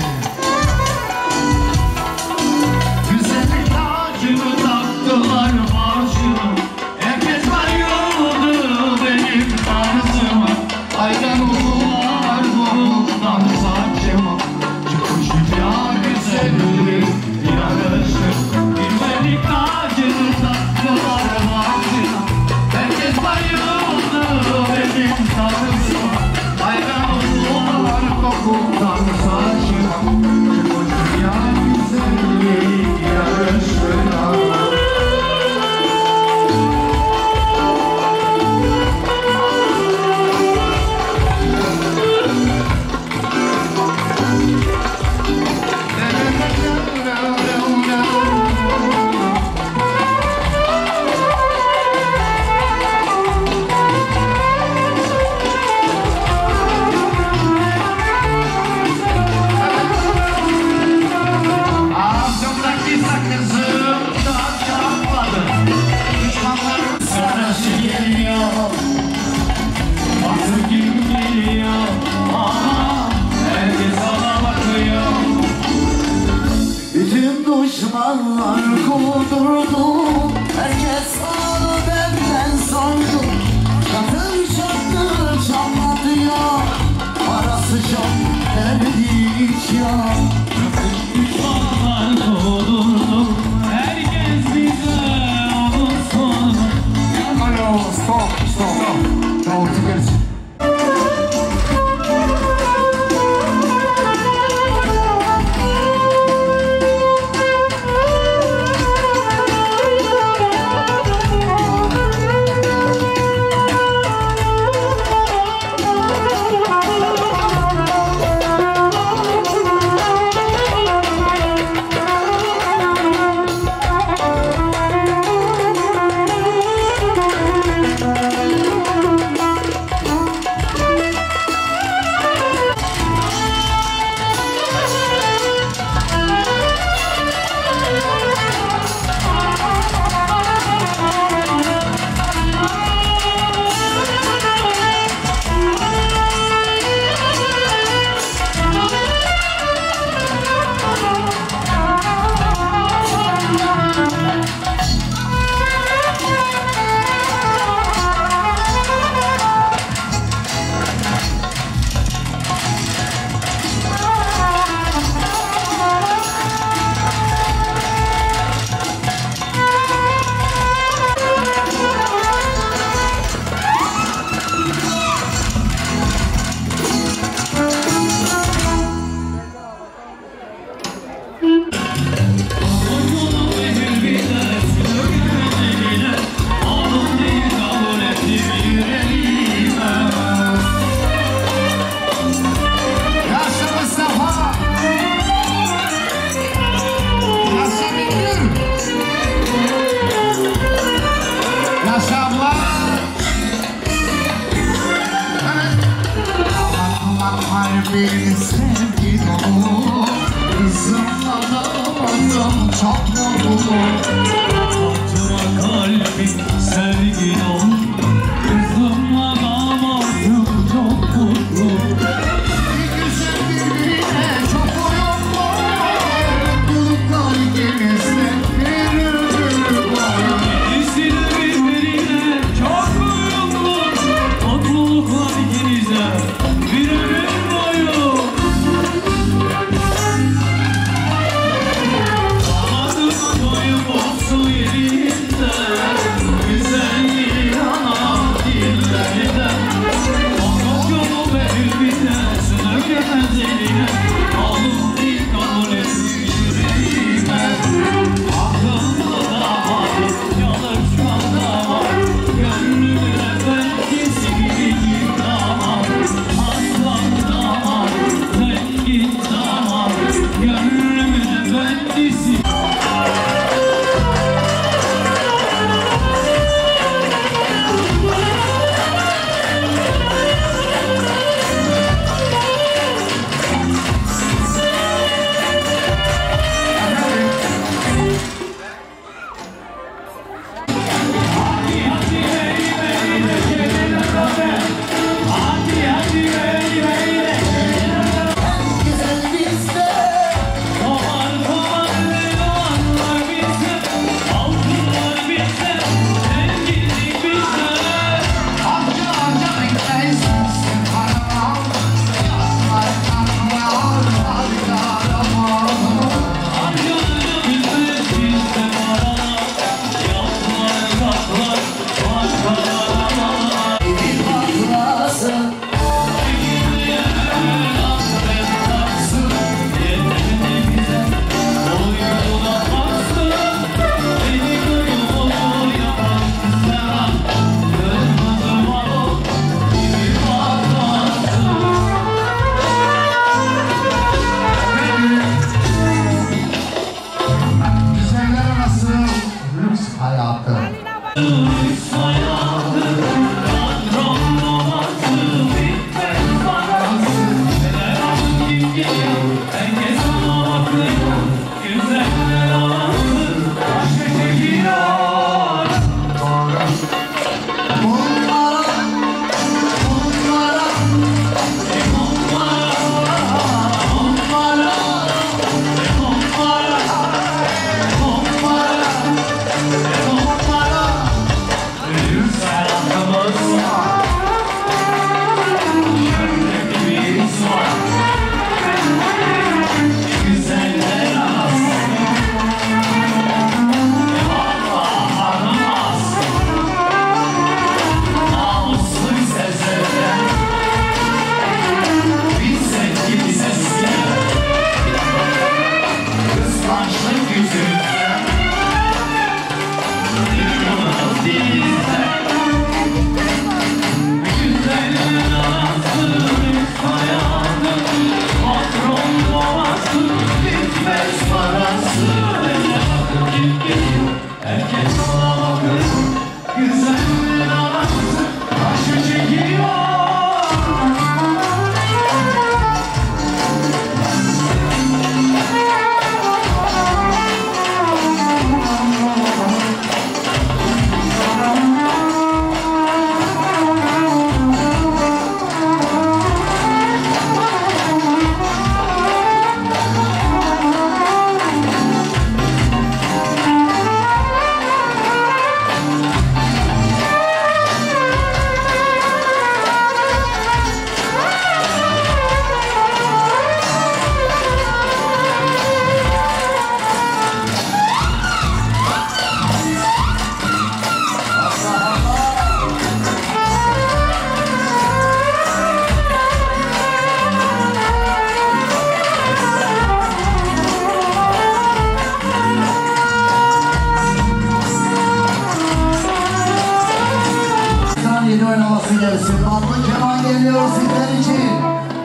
Güzellik tacını taktılar başıma. Herkes bayıldı benim tarzıma. Aydan ulular buluttan saçıma. Çıkmış ya güzellik yarışır. Güzellik tacını taktılar başıma. Herkes bayıldı benim tarzıma. Aydan ulular buluttan saçıma. Çıkmış ya güzellik yarışır. Ağzımdaki sakızımdan çarpmadı. Düşmanlarım sarışı geliyor. Batı kim geliyor? Ama herkes ona bakıyor. Bütün düşmanlar kudurdu. Herkes onu benden sordu. Kadın çattı çalmadı ya. Parası çok derdi hiç ya. Düşmanlar kovdurdu. Herkes bize onu sordu. Alo, stop, stop. Tamam, çıkarsın. Benim sevgi dolu kızımla damadım çok mutlu. Tatlıra kalbim sevgi dolu. Kızımla damadım çok mutlu. Bir güzel birbirine çok uyumlu. Mutluluklar ikimizde bir ömür boyu. İkisi de birbirine çok uyumlu. Mutluluklar ikinize bir ömür boyu. Damadım boyu olsun.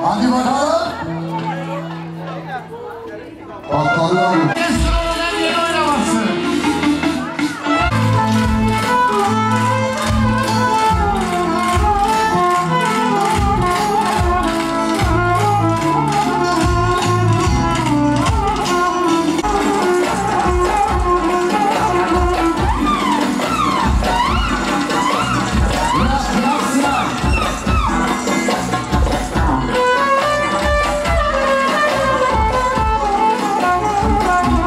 Hadi bakalım. Bakalım. Esra'dan yeni oynaması. Thank you.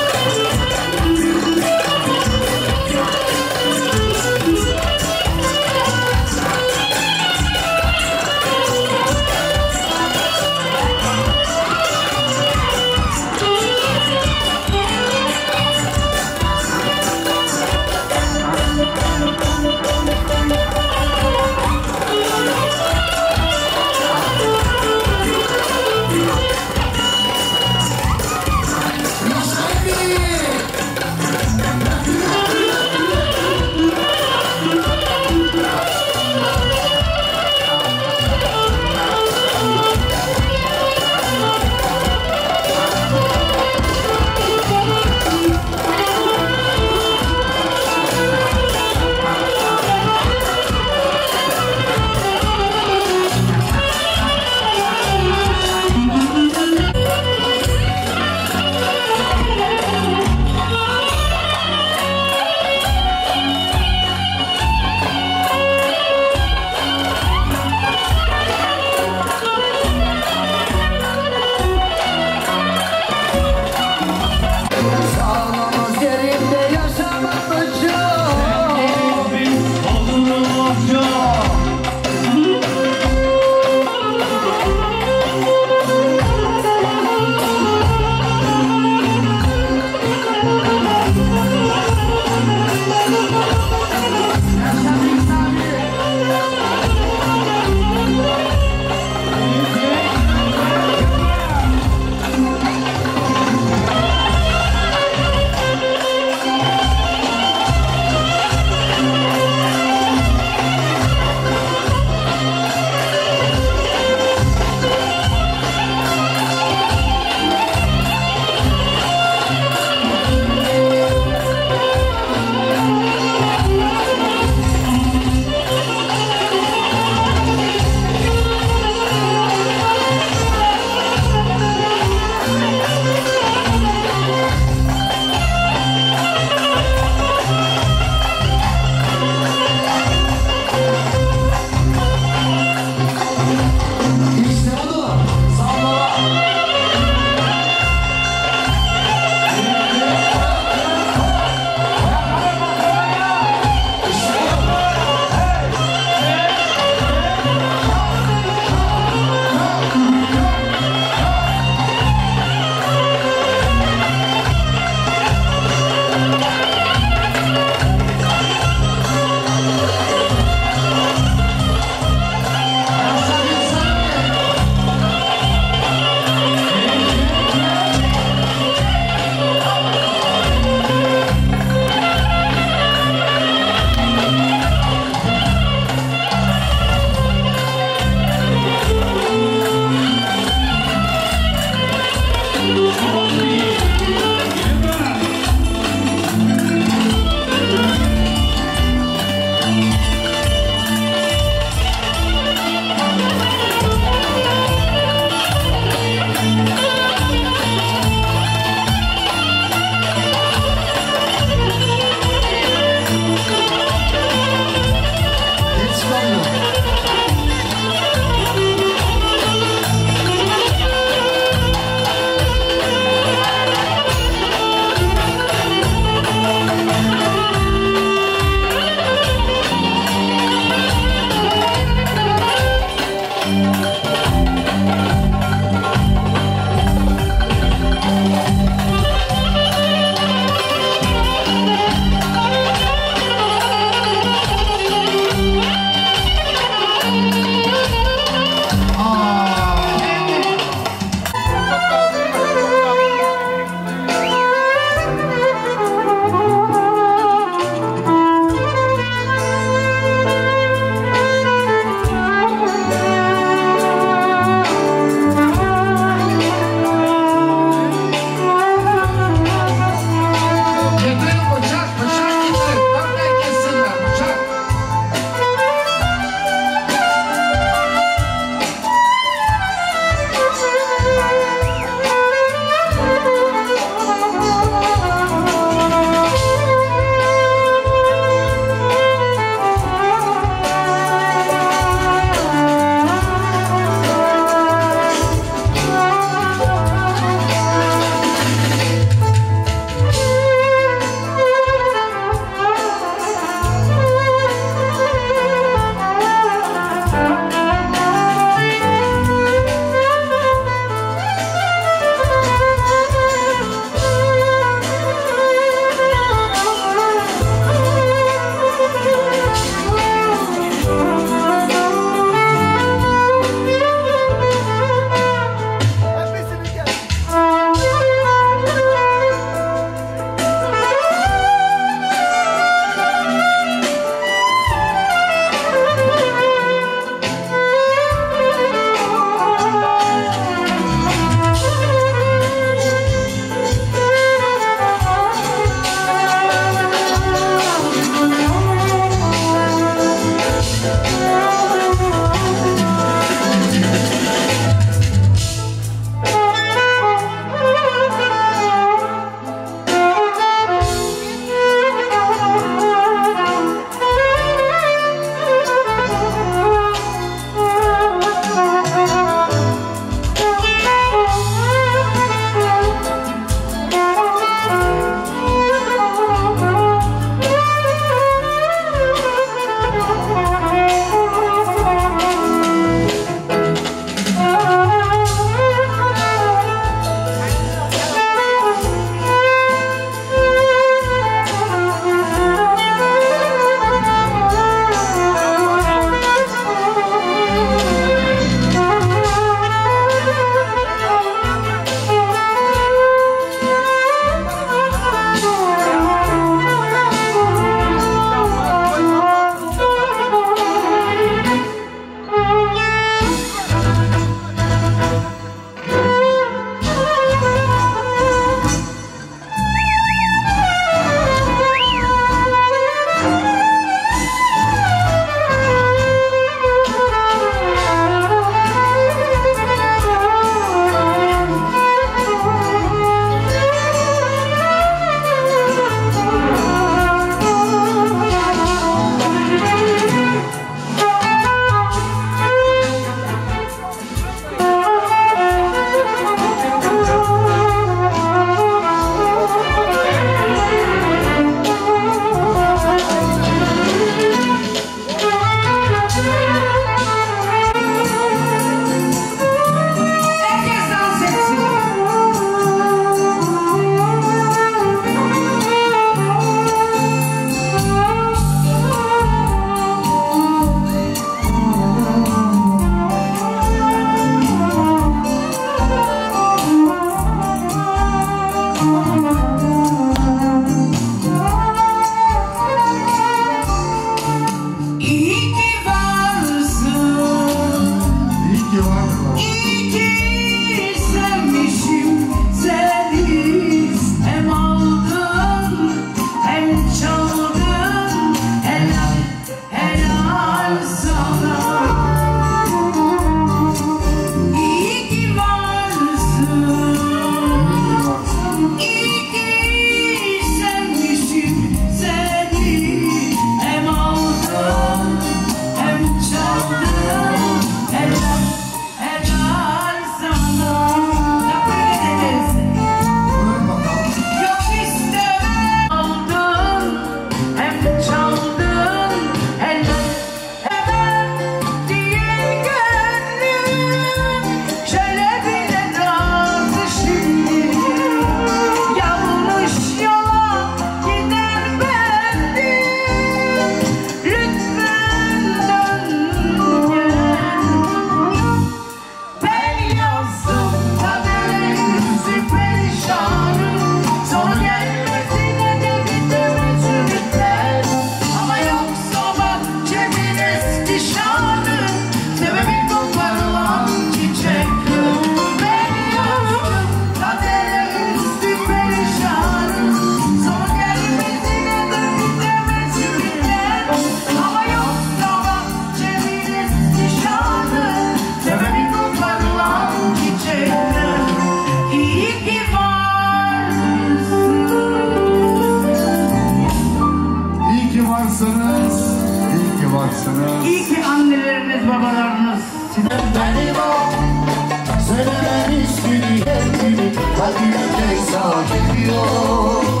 babalarınız benim o söylememiş gibi kendimi kalbime tek sakin yok.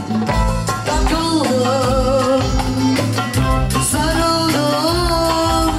Sarıldım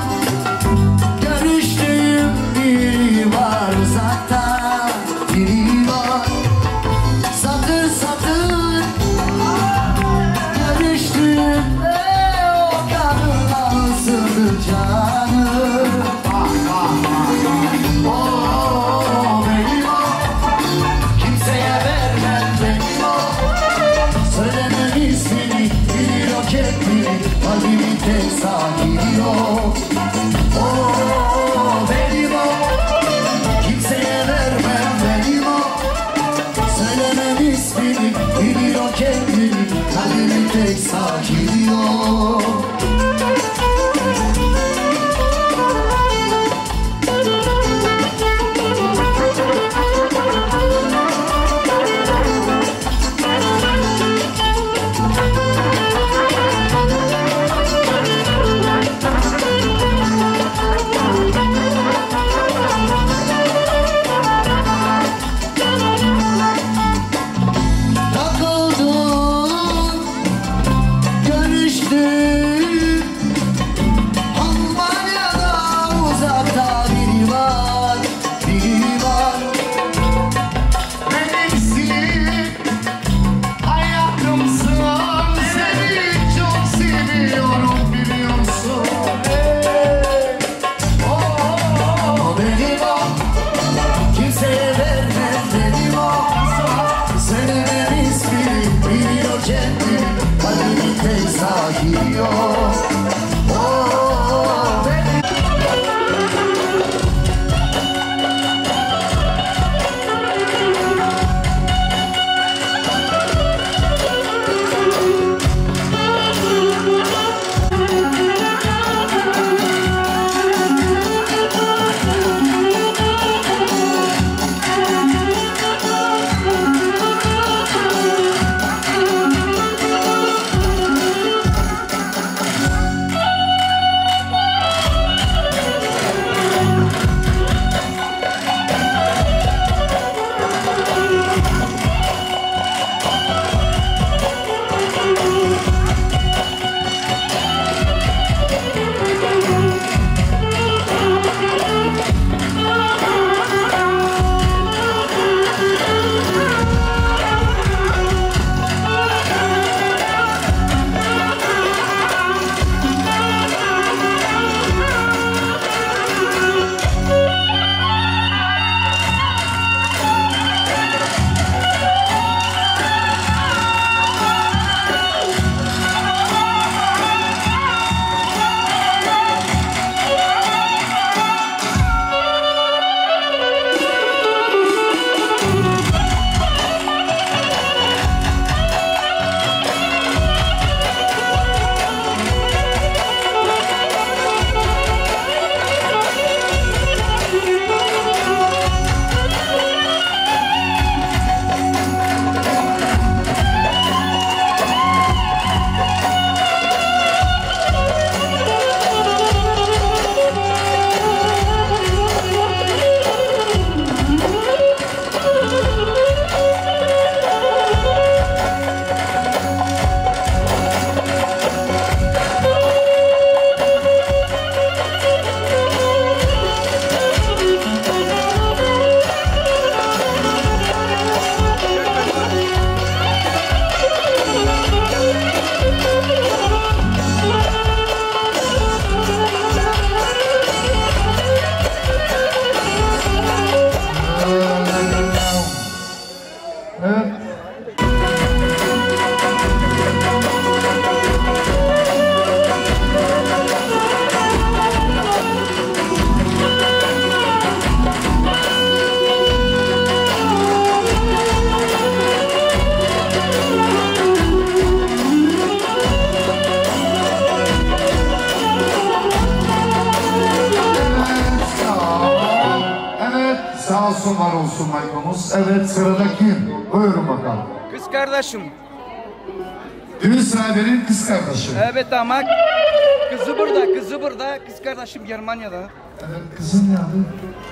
Sağ olsun, var olsun Maykomuz. Evet, sıradaki. Buyurun bakalım. Kız kardeşim. Düğün sahibenin kız kardeşi. Evet ama kızı burada, kızı burada. Kız kardeşim Germanya'da. Evet, kızın ne adı?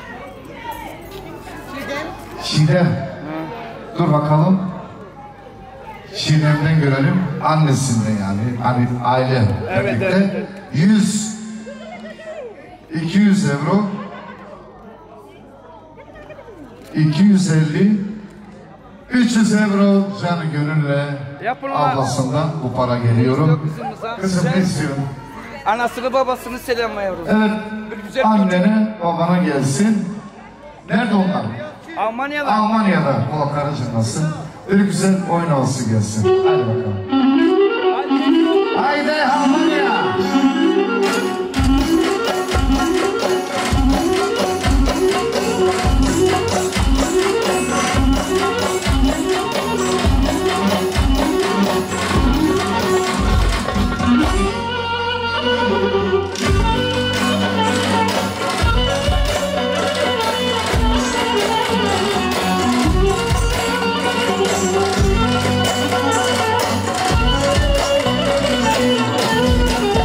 Şidem. Şidem. Dur bakalım. Şidem'den görelim. Annesinden yani. Hani aile. Evet, birlikte. evet, evet. yüz. iki yüz euro. iki yüz elli. üç yüz euro canı gönülle Yapılan. ablasından bu para geliyorum. Kızımıza. Kızım ne istiyorsun? Anasını babasını selamlıyoruz. Evet, Bir güzel annene babana gelsin. Nerede onlar? Almanya'da. Almanya'da kulakları çınlasın. Bir güzel oyun havası gelsin. Hadi bakalım. Haydi Almanya! Thank you.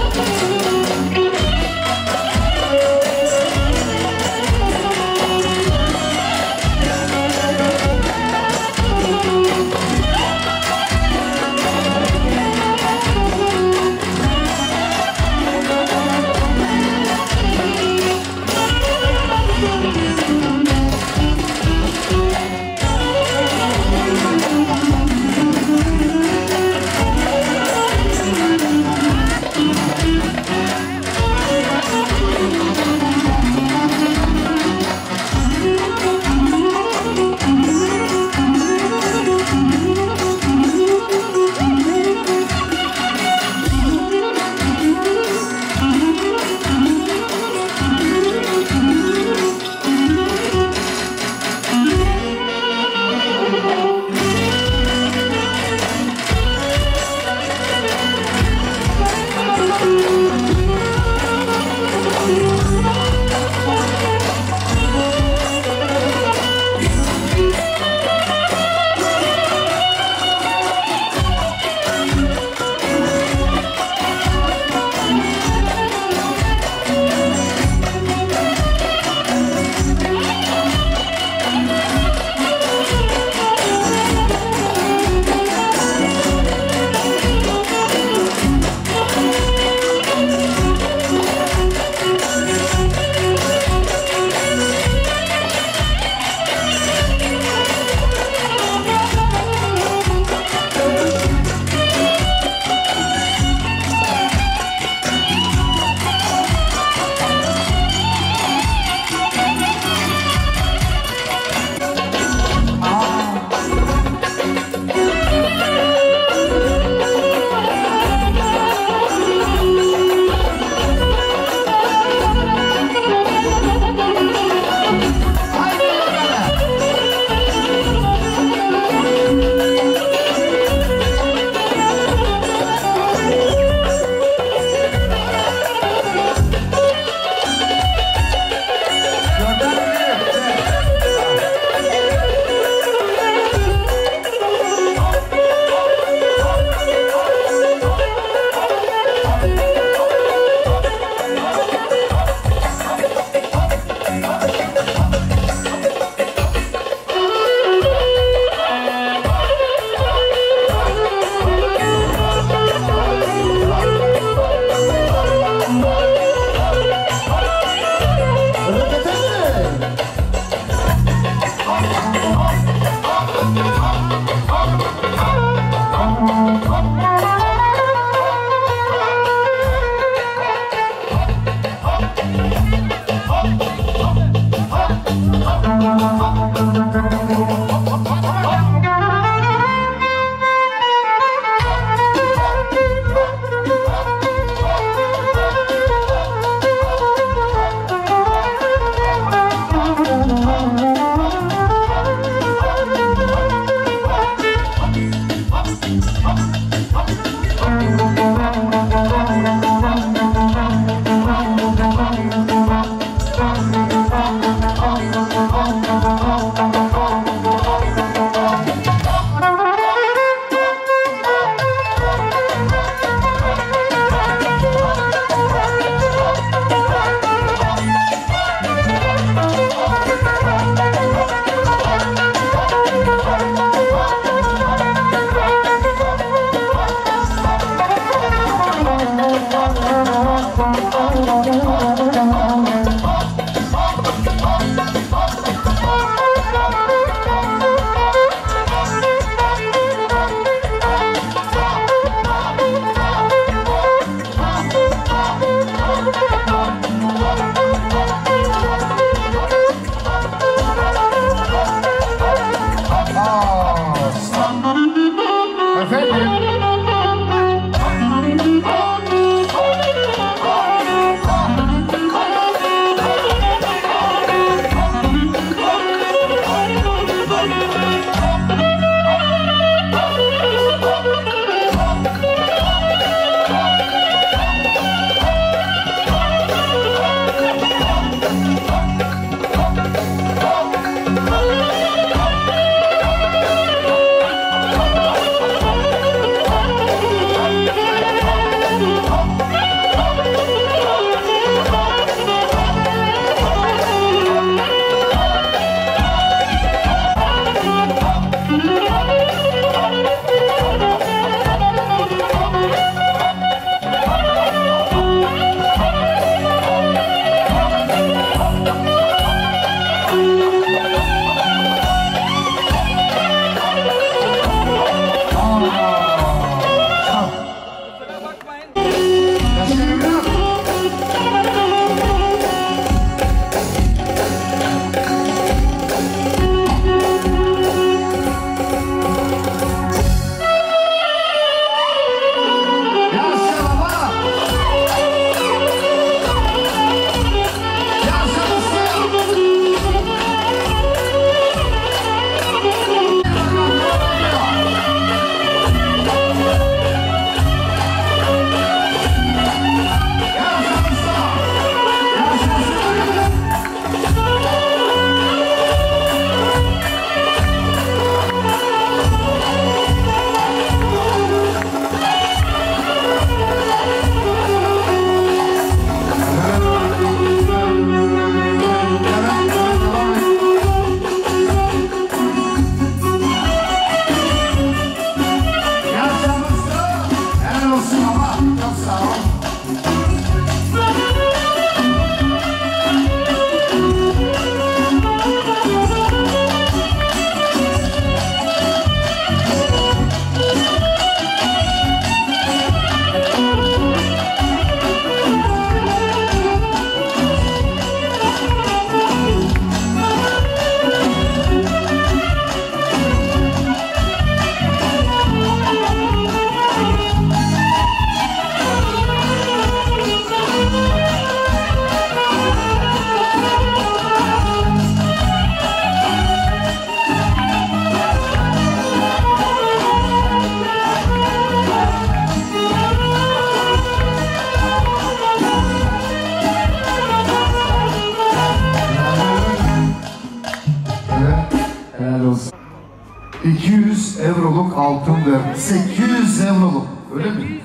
iki yüz euroluk altın verdi. sekiz yüz euroluk. Öyle mi?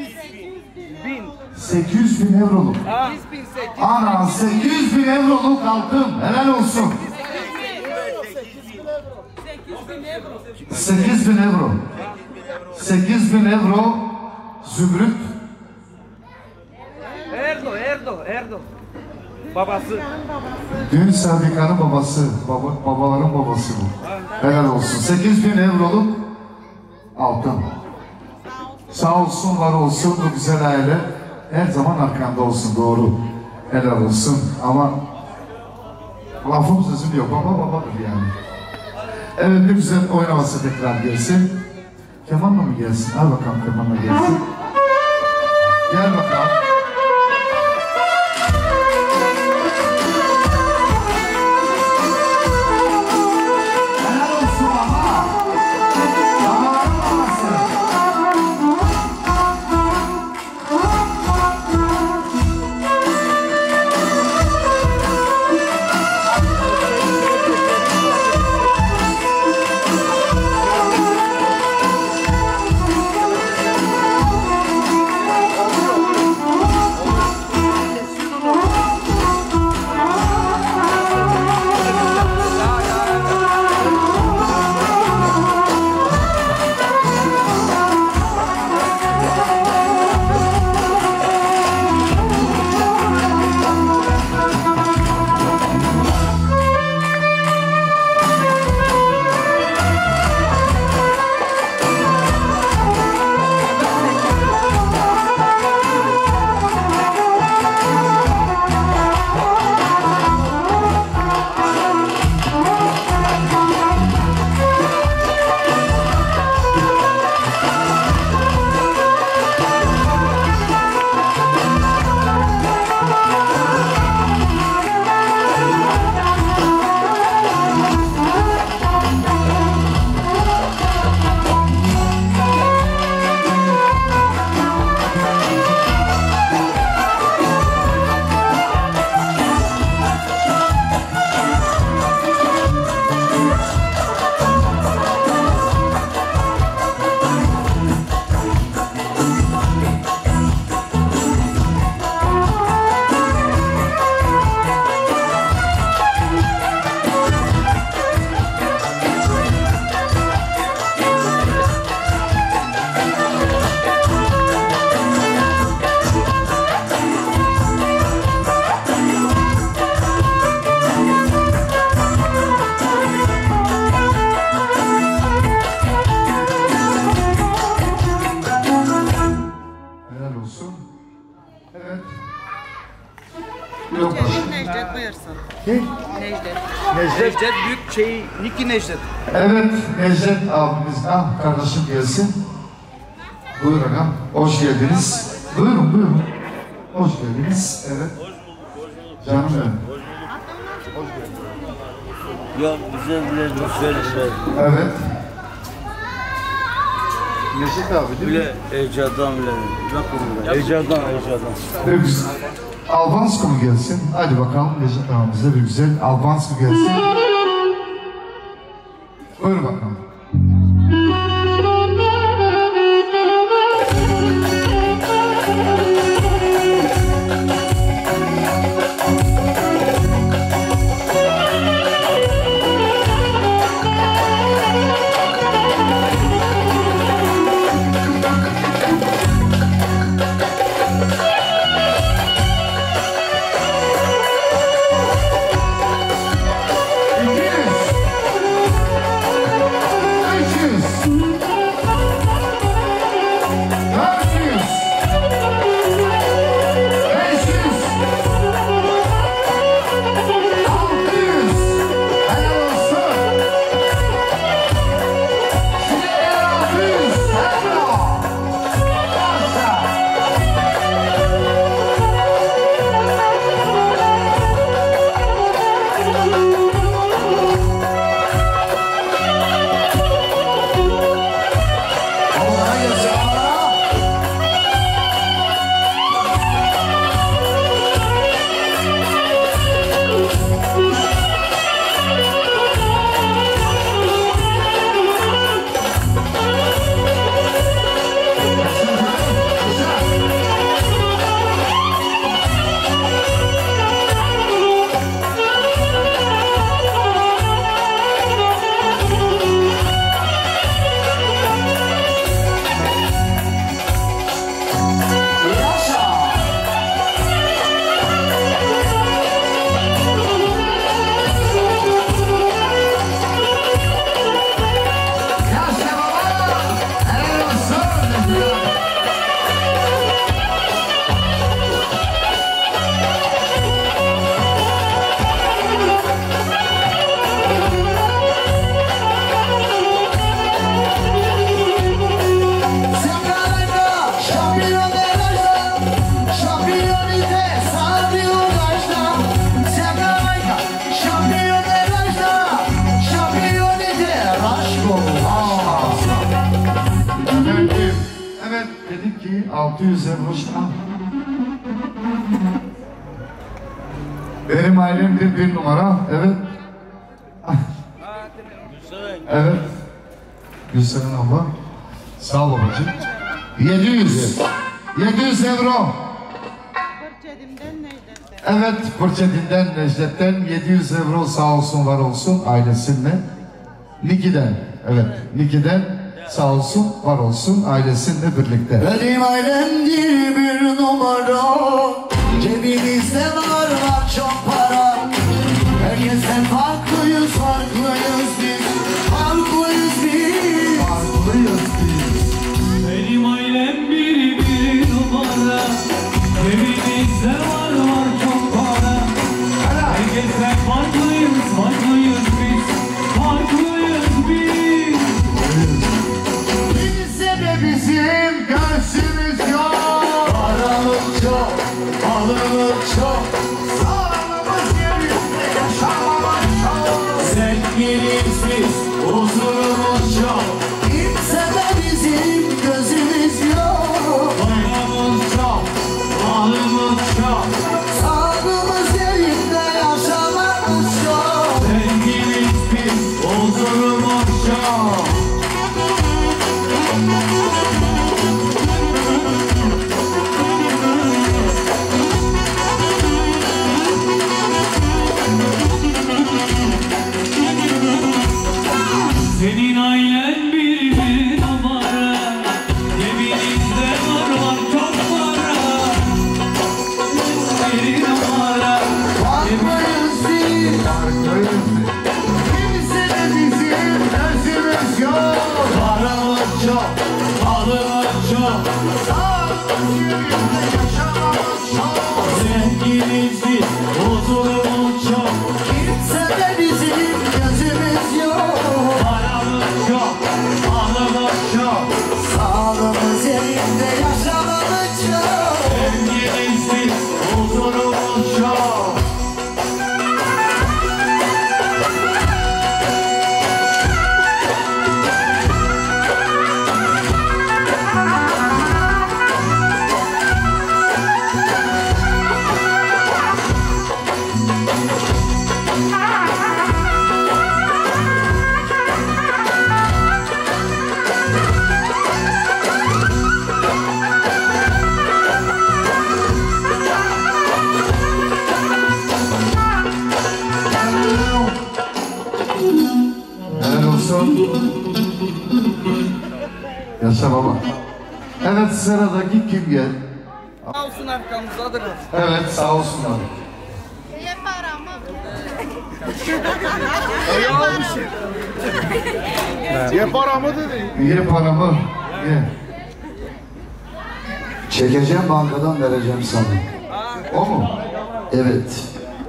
sekiz yüz bin euroluk. Ana sekiz yüz bin euroluk altın. Helal olsun. sekiz bin euro. sekiz bin euro zümrüt. Erdo, Erdo, Erdo. Babası. Dün Sabikan'ın babası, baba, babaların babası bu. Helal olsun. sekiz bin euroluk altın. Sağ olsun, var olsun bu güzel aile. Her zaman arkanda olsun, doğru. Helal olsun ama lafım sözüm yok, baba babadır yani. Evet, bir güzel oynaması tekrar gelsin. Kemanla mı gelsin? Al bakalım kemanla gelsin. Gel bakalım. Necdet buyursun. Kim? Necdet. Necdet büyük şey, Niki Necdet. Evet, Necdet abimiz, ah kardeşim gelsin. Buyurun ağam, hoş geldiniz. Buyurun, buyurun. Hoş geldiniz, evet. Canım benim. Ya bize bile söyle söyle. Evet. Necdet abi değil mi? Bile heyecandan bile. Bakın bile. Heyecandan, heyecandan. Bir güzel. Albansko mu gelsin? Hadi bakalım Necdet abimize bir güzel Albansko gelsin. Buyurun bakalım. altı yüz euro. Benim ailemdir bir numara. Evet. Evet. Gülseren abla. Sağ ol babacığım. yedi yüz. yedi yüz euro. Evet, Fırçedin'den Necdet'ten yedi yüz euro sağ olsun var olsun ailesinle. Niki'den, evet Niki'den sağ olsun var olsun ailesinle birlikte. Benim ailemdir bir numara, cebimizde var var çok para. Herkesten farklıyız, farklıyız biz, farklıyız biz, farklıyız biz. Benim ailem bir bir numara, cebimizde var var çok para. Herkesten farklıyız, farklıyız biz, farklıyız biz. Kimse de bizim göğsümüz yok. Paramız çok, malımız çok, Sağlığımız yerinde, yaşamamız çok. zenginiz biz, huzurumuz çok. Kimse de bizim gözümüz yok. Paramız çok, malımız çok. Sağlığımız yerinde, yaşamamız çok. Zenginiz biz, huzurumuz çok. Senin ailen bir bir numara, cebinizde var var çok para. Bir numara, Farklıyız biz, Farklıyız. Kimse de bizim gözümüz yok. paramız çok, malımız çok. Sağlığımız yerinde, yaşamamız çok. Zenginiz biz, huzurumuz çok. Kimse de bizim gözümüz yok. paramız çok, malımız çok. Sağlığımız yerinde, yaşamamız çok. Zenginiz biz, huzurumuz çok. Helal olsun. Yaşa baba. Evet, sıradaki kim gel? Sağ olsun arkamızdadır. Evet, sağ olsunlar. Ye paramı dedi. Ye paramı. Ye. Çekeceğim bankadan vereceğim sana. O mu? Evet.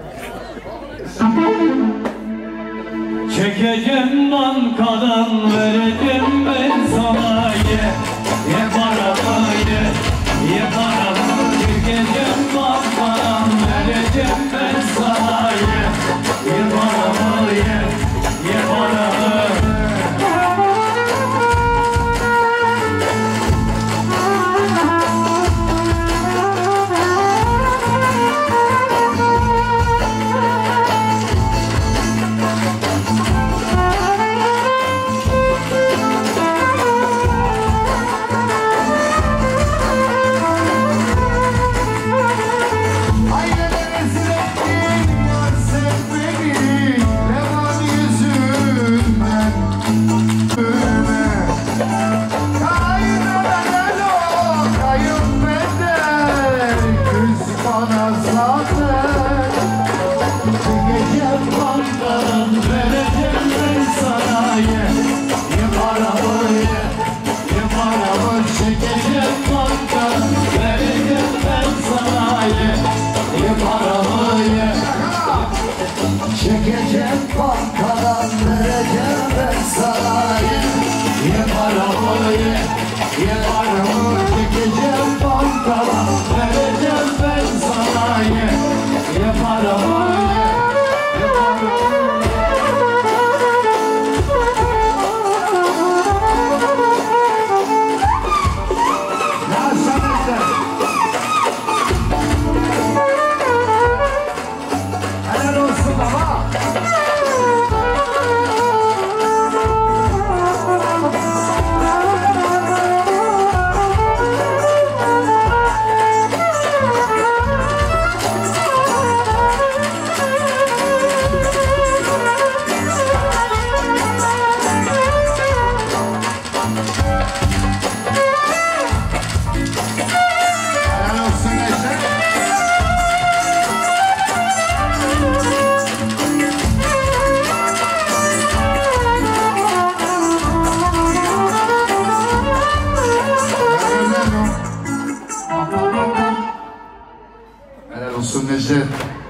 Çekeceğim bankadan, vereceğim ben sana. Ye, ye paramı ye, ye paramı. Çekeceğim bankadan, vereceğim ben sana. Ye, ye paramı ye, ye paramı. Ailemizin etkin var sen beni. Levan yüzünden. Kayınbeden o, kayınbeden. Küs bana zaten. Çekeceğim bankadan, vereceğim ben sana. Ye, ye paramı ye, ye paramı. Çekeceğim bankadan, vereceğim ben sana. Ye, ye paramı ye. Çekeceğim bankadan, vereceğim ben sana. Ye paramı ye, ye paramı. Çekeceğim bankadan, vereceğim ben sana. Ye, ye paramı ye, ye paramı. Ya sana Necdet.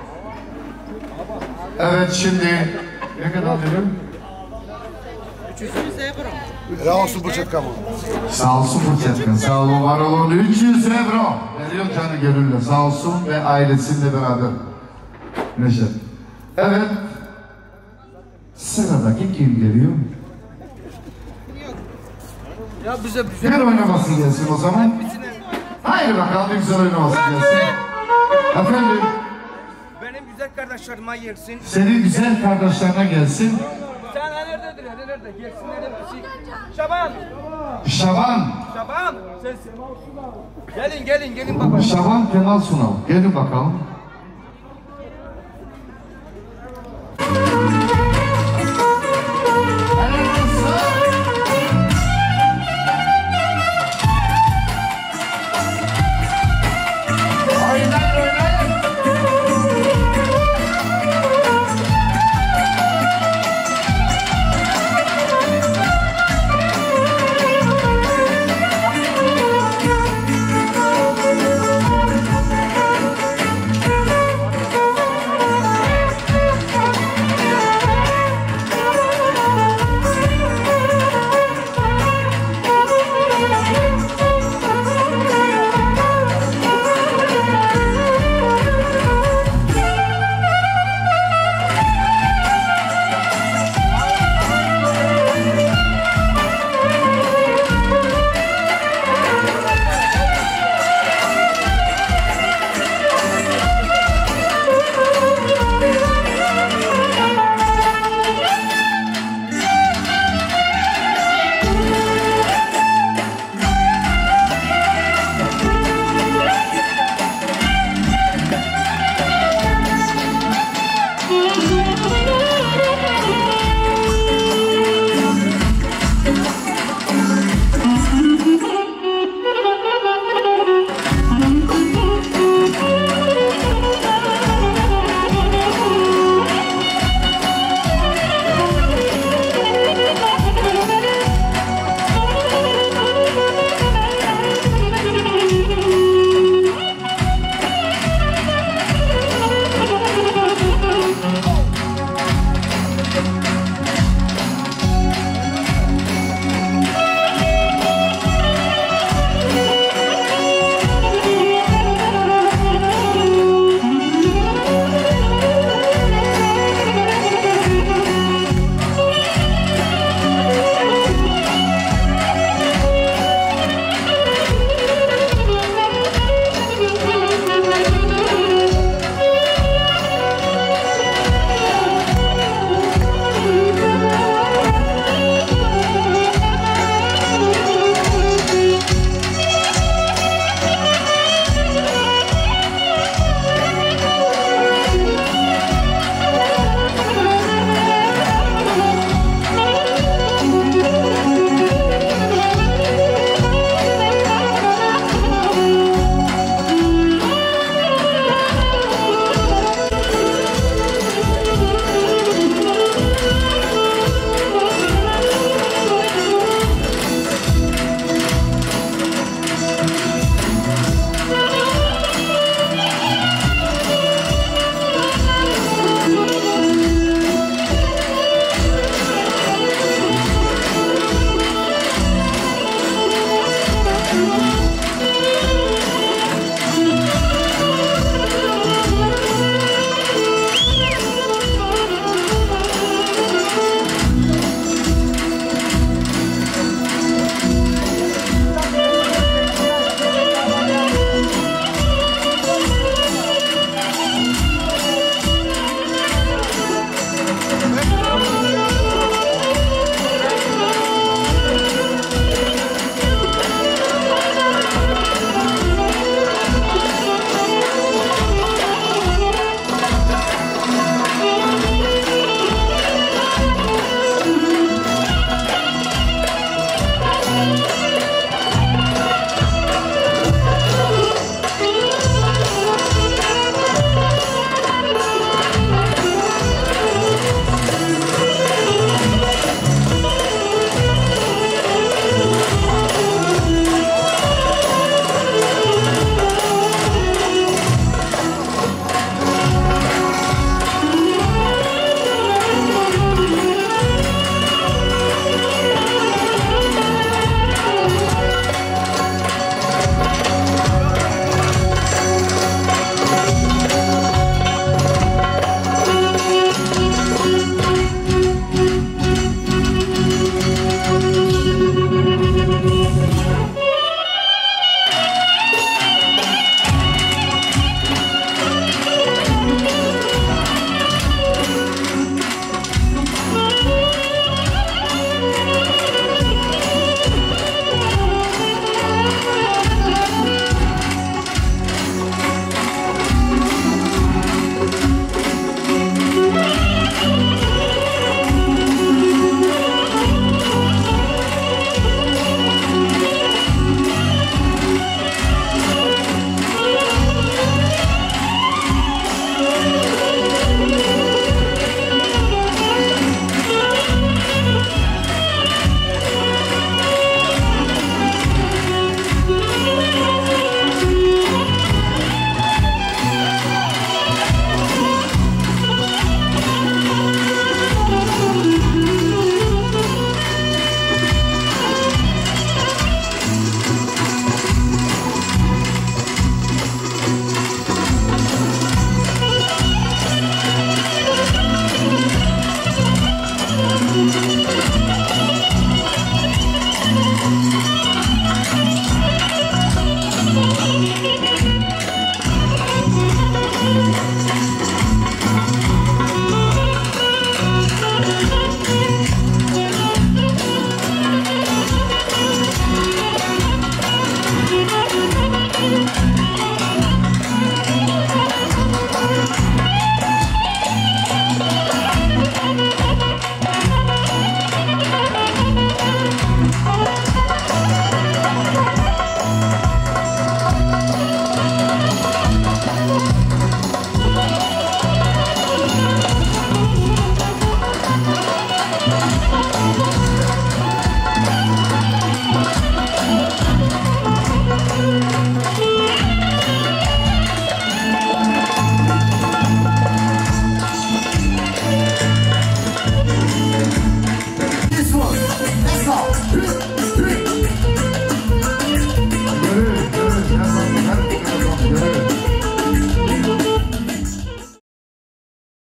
Evet şimdi ne kadar veriyorum? üç yüz euro. Sağ olsun bu çetka mı? Sağ olsun bu çetka. Sağ olun, var olun. üç yüz euro. Veriyor canı gönülle. Sağ olsun ve ailesiyle beraber. Necdet. Evet. Sıradaki kim geliyor? Ya bize bir oynaması gelsin o zaman. Hayır bakalım bir güzel oynaması gelsin. Efendim. Benim güzel kardeşlerime gelsin. Senin güzel kardeşlerine gelsin. Sen nerededir? Nerede? Gelsinler hepsi. Şaban. Şaban. Şaban. Sen gelin gelin gelin baba. Şaban Kemal Sunal. Gelin bakalım.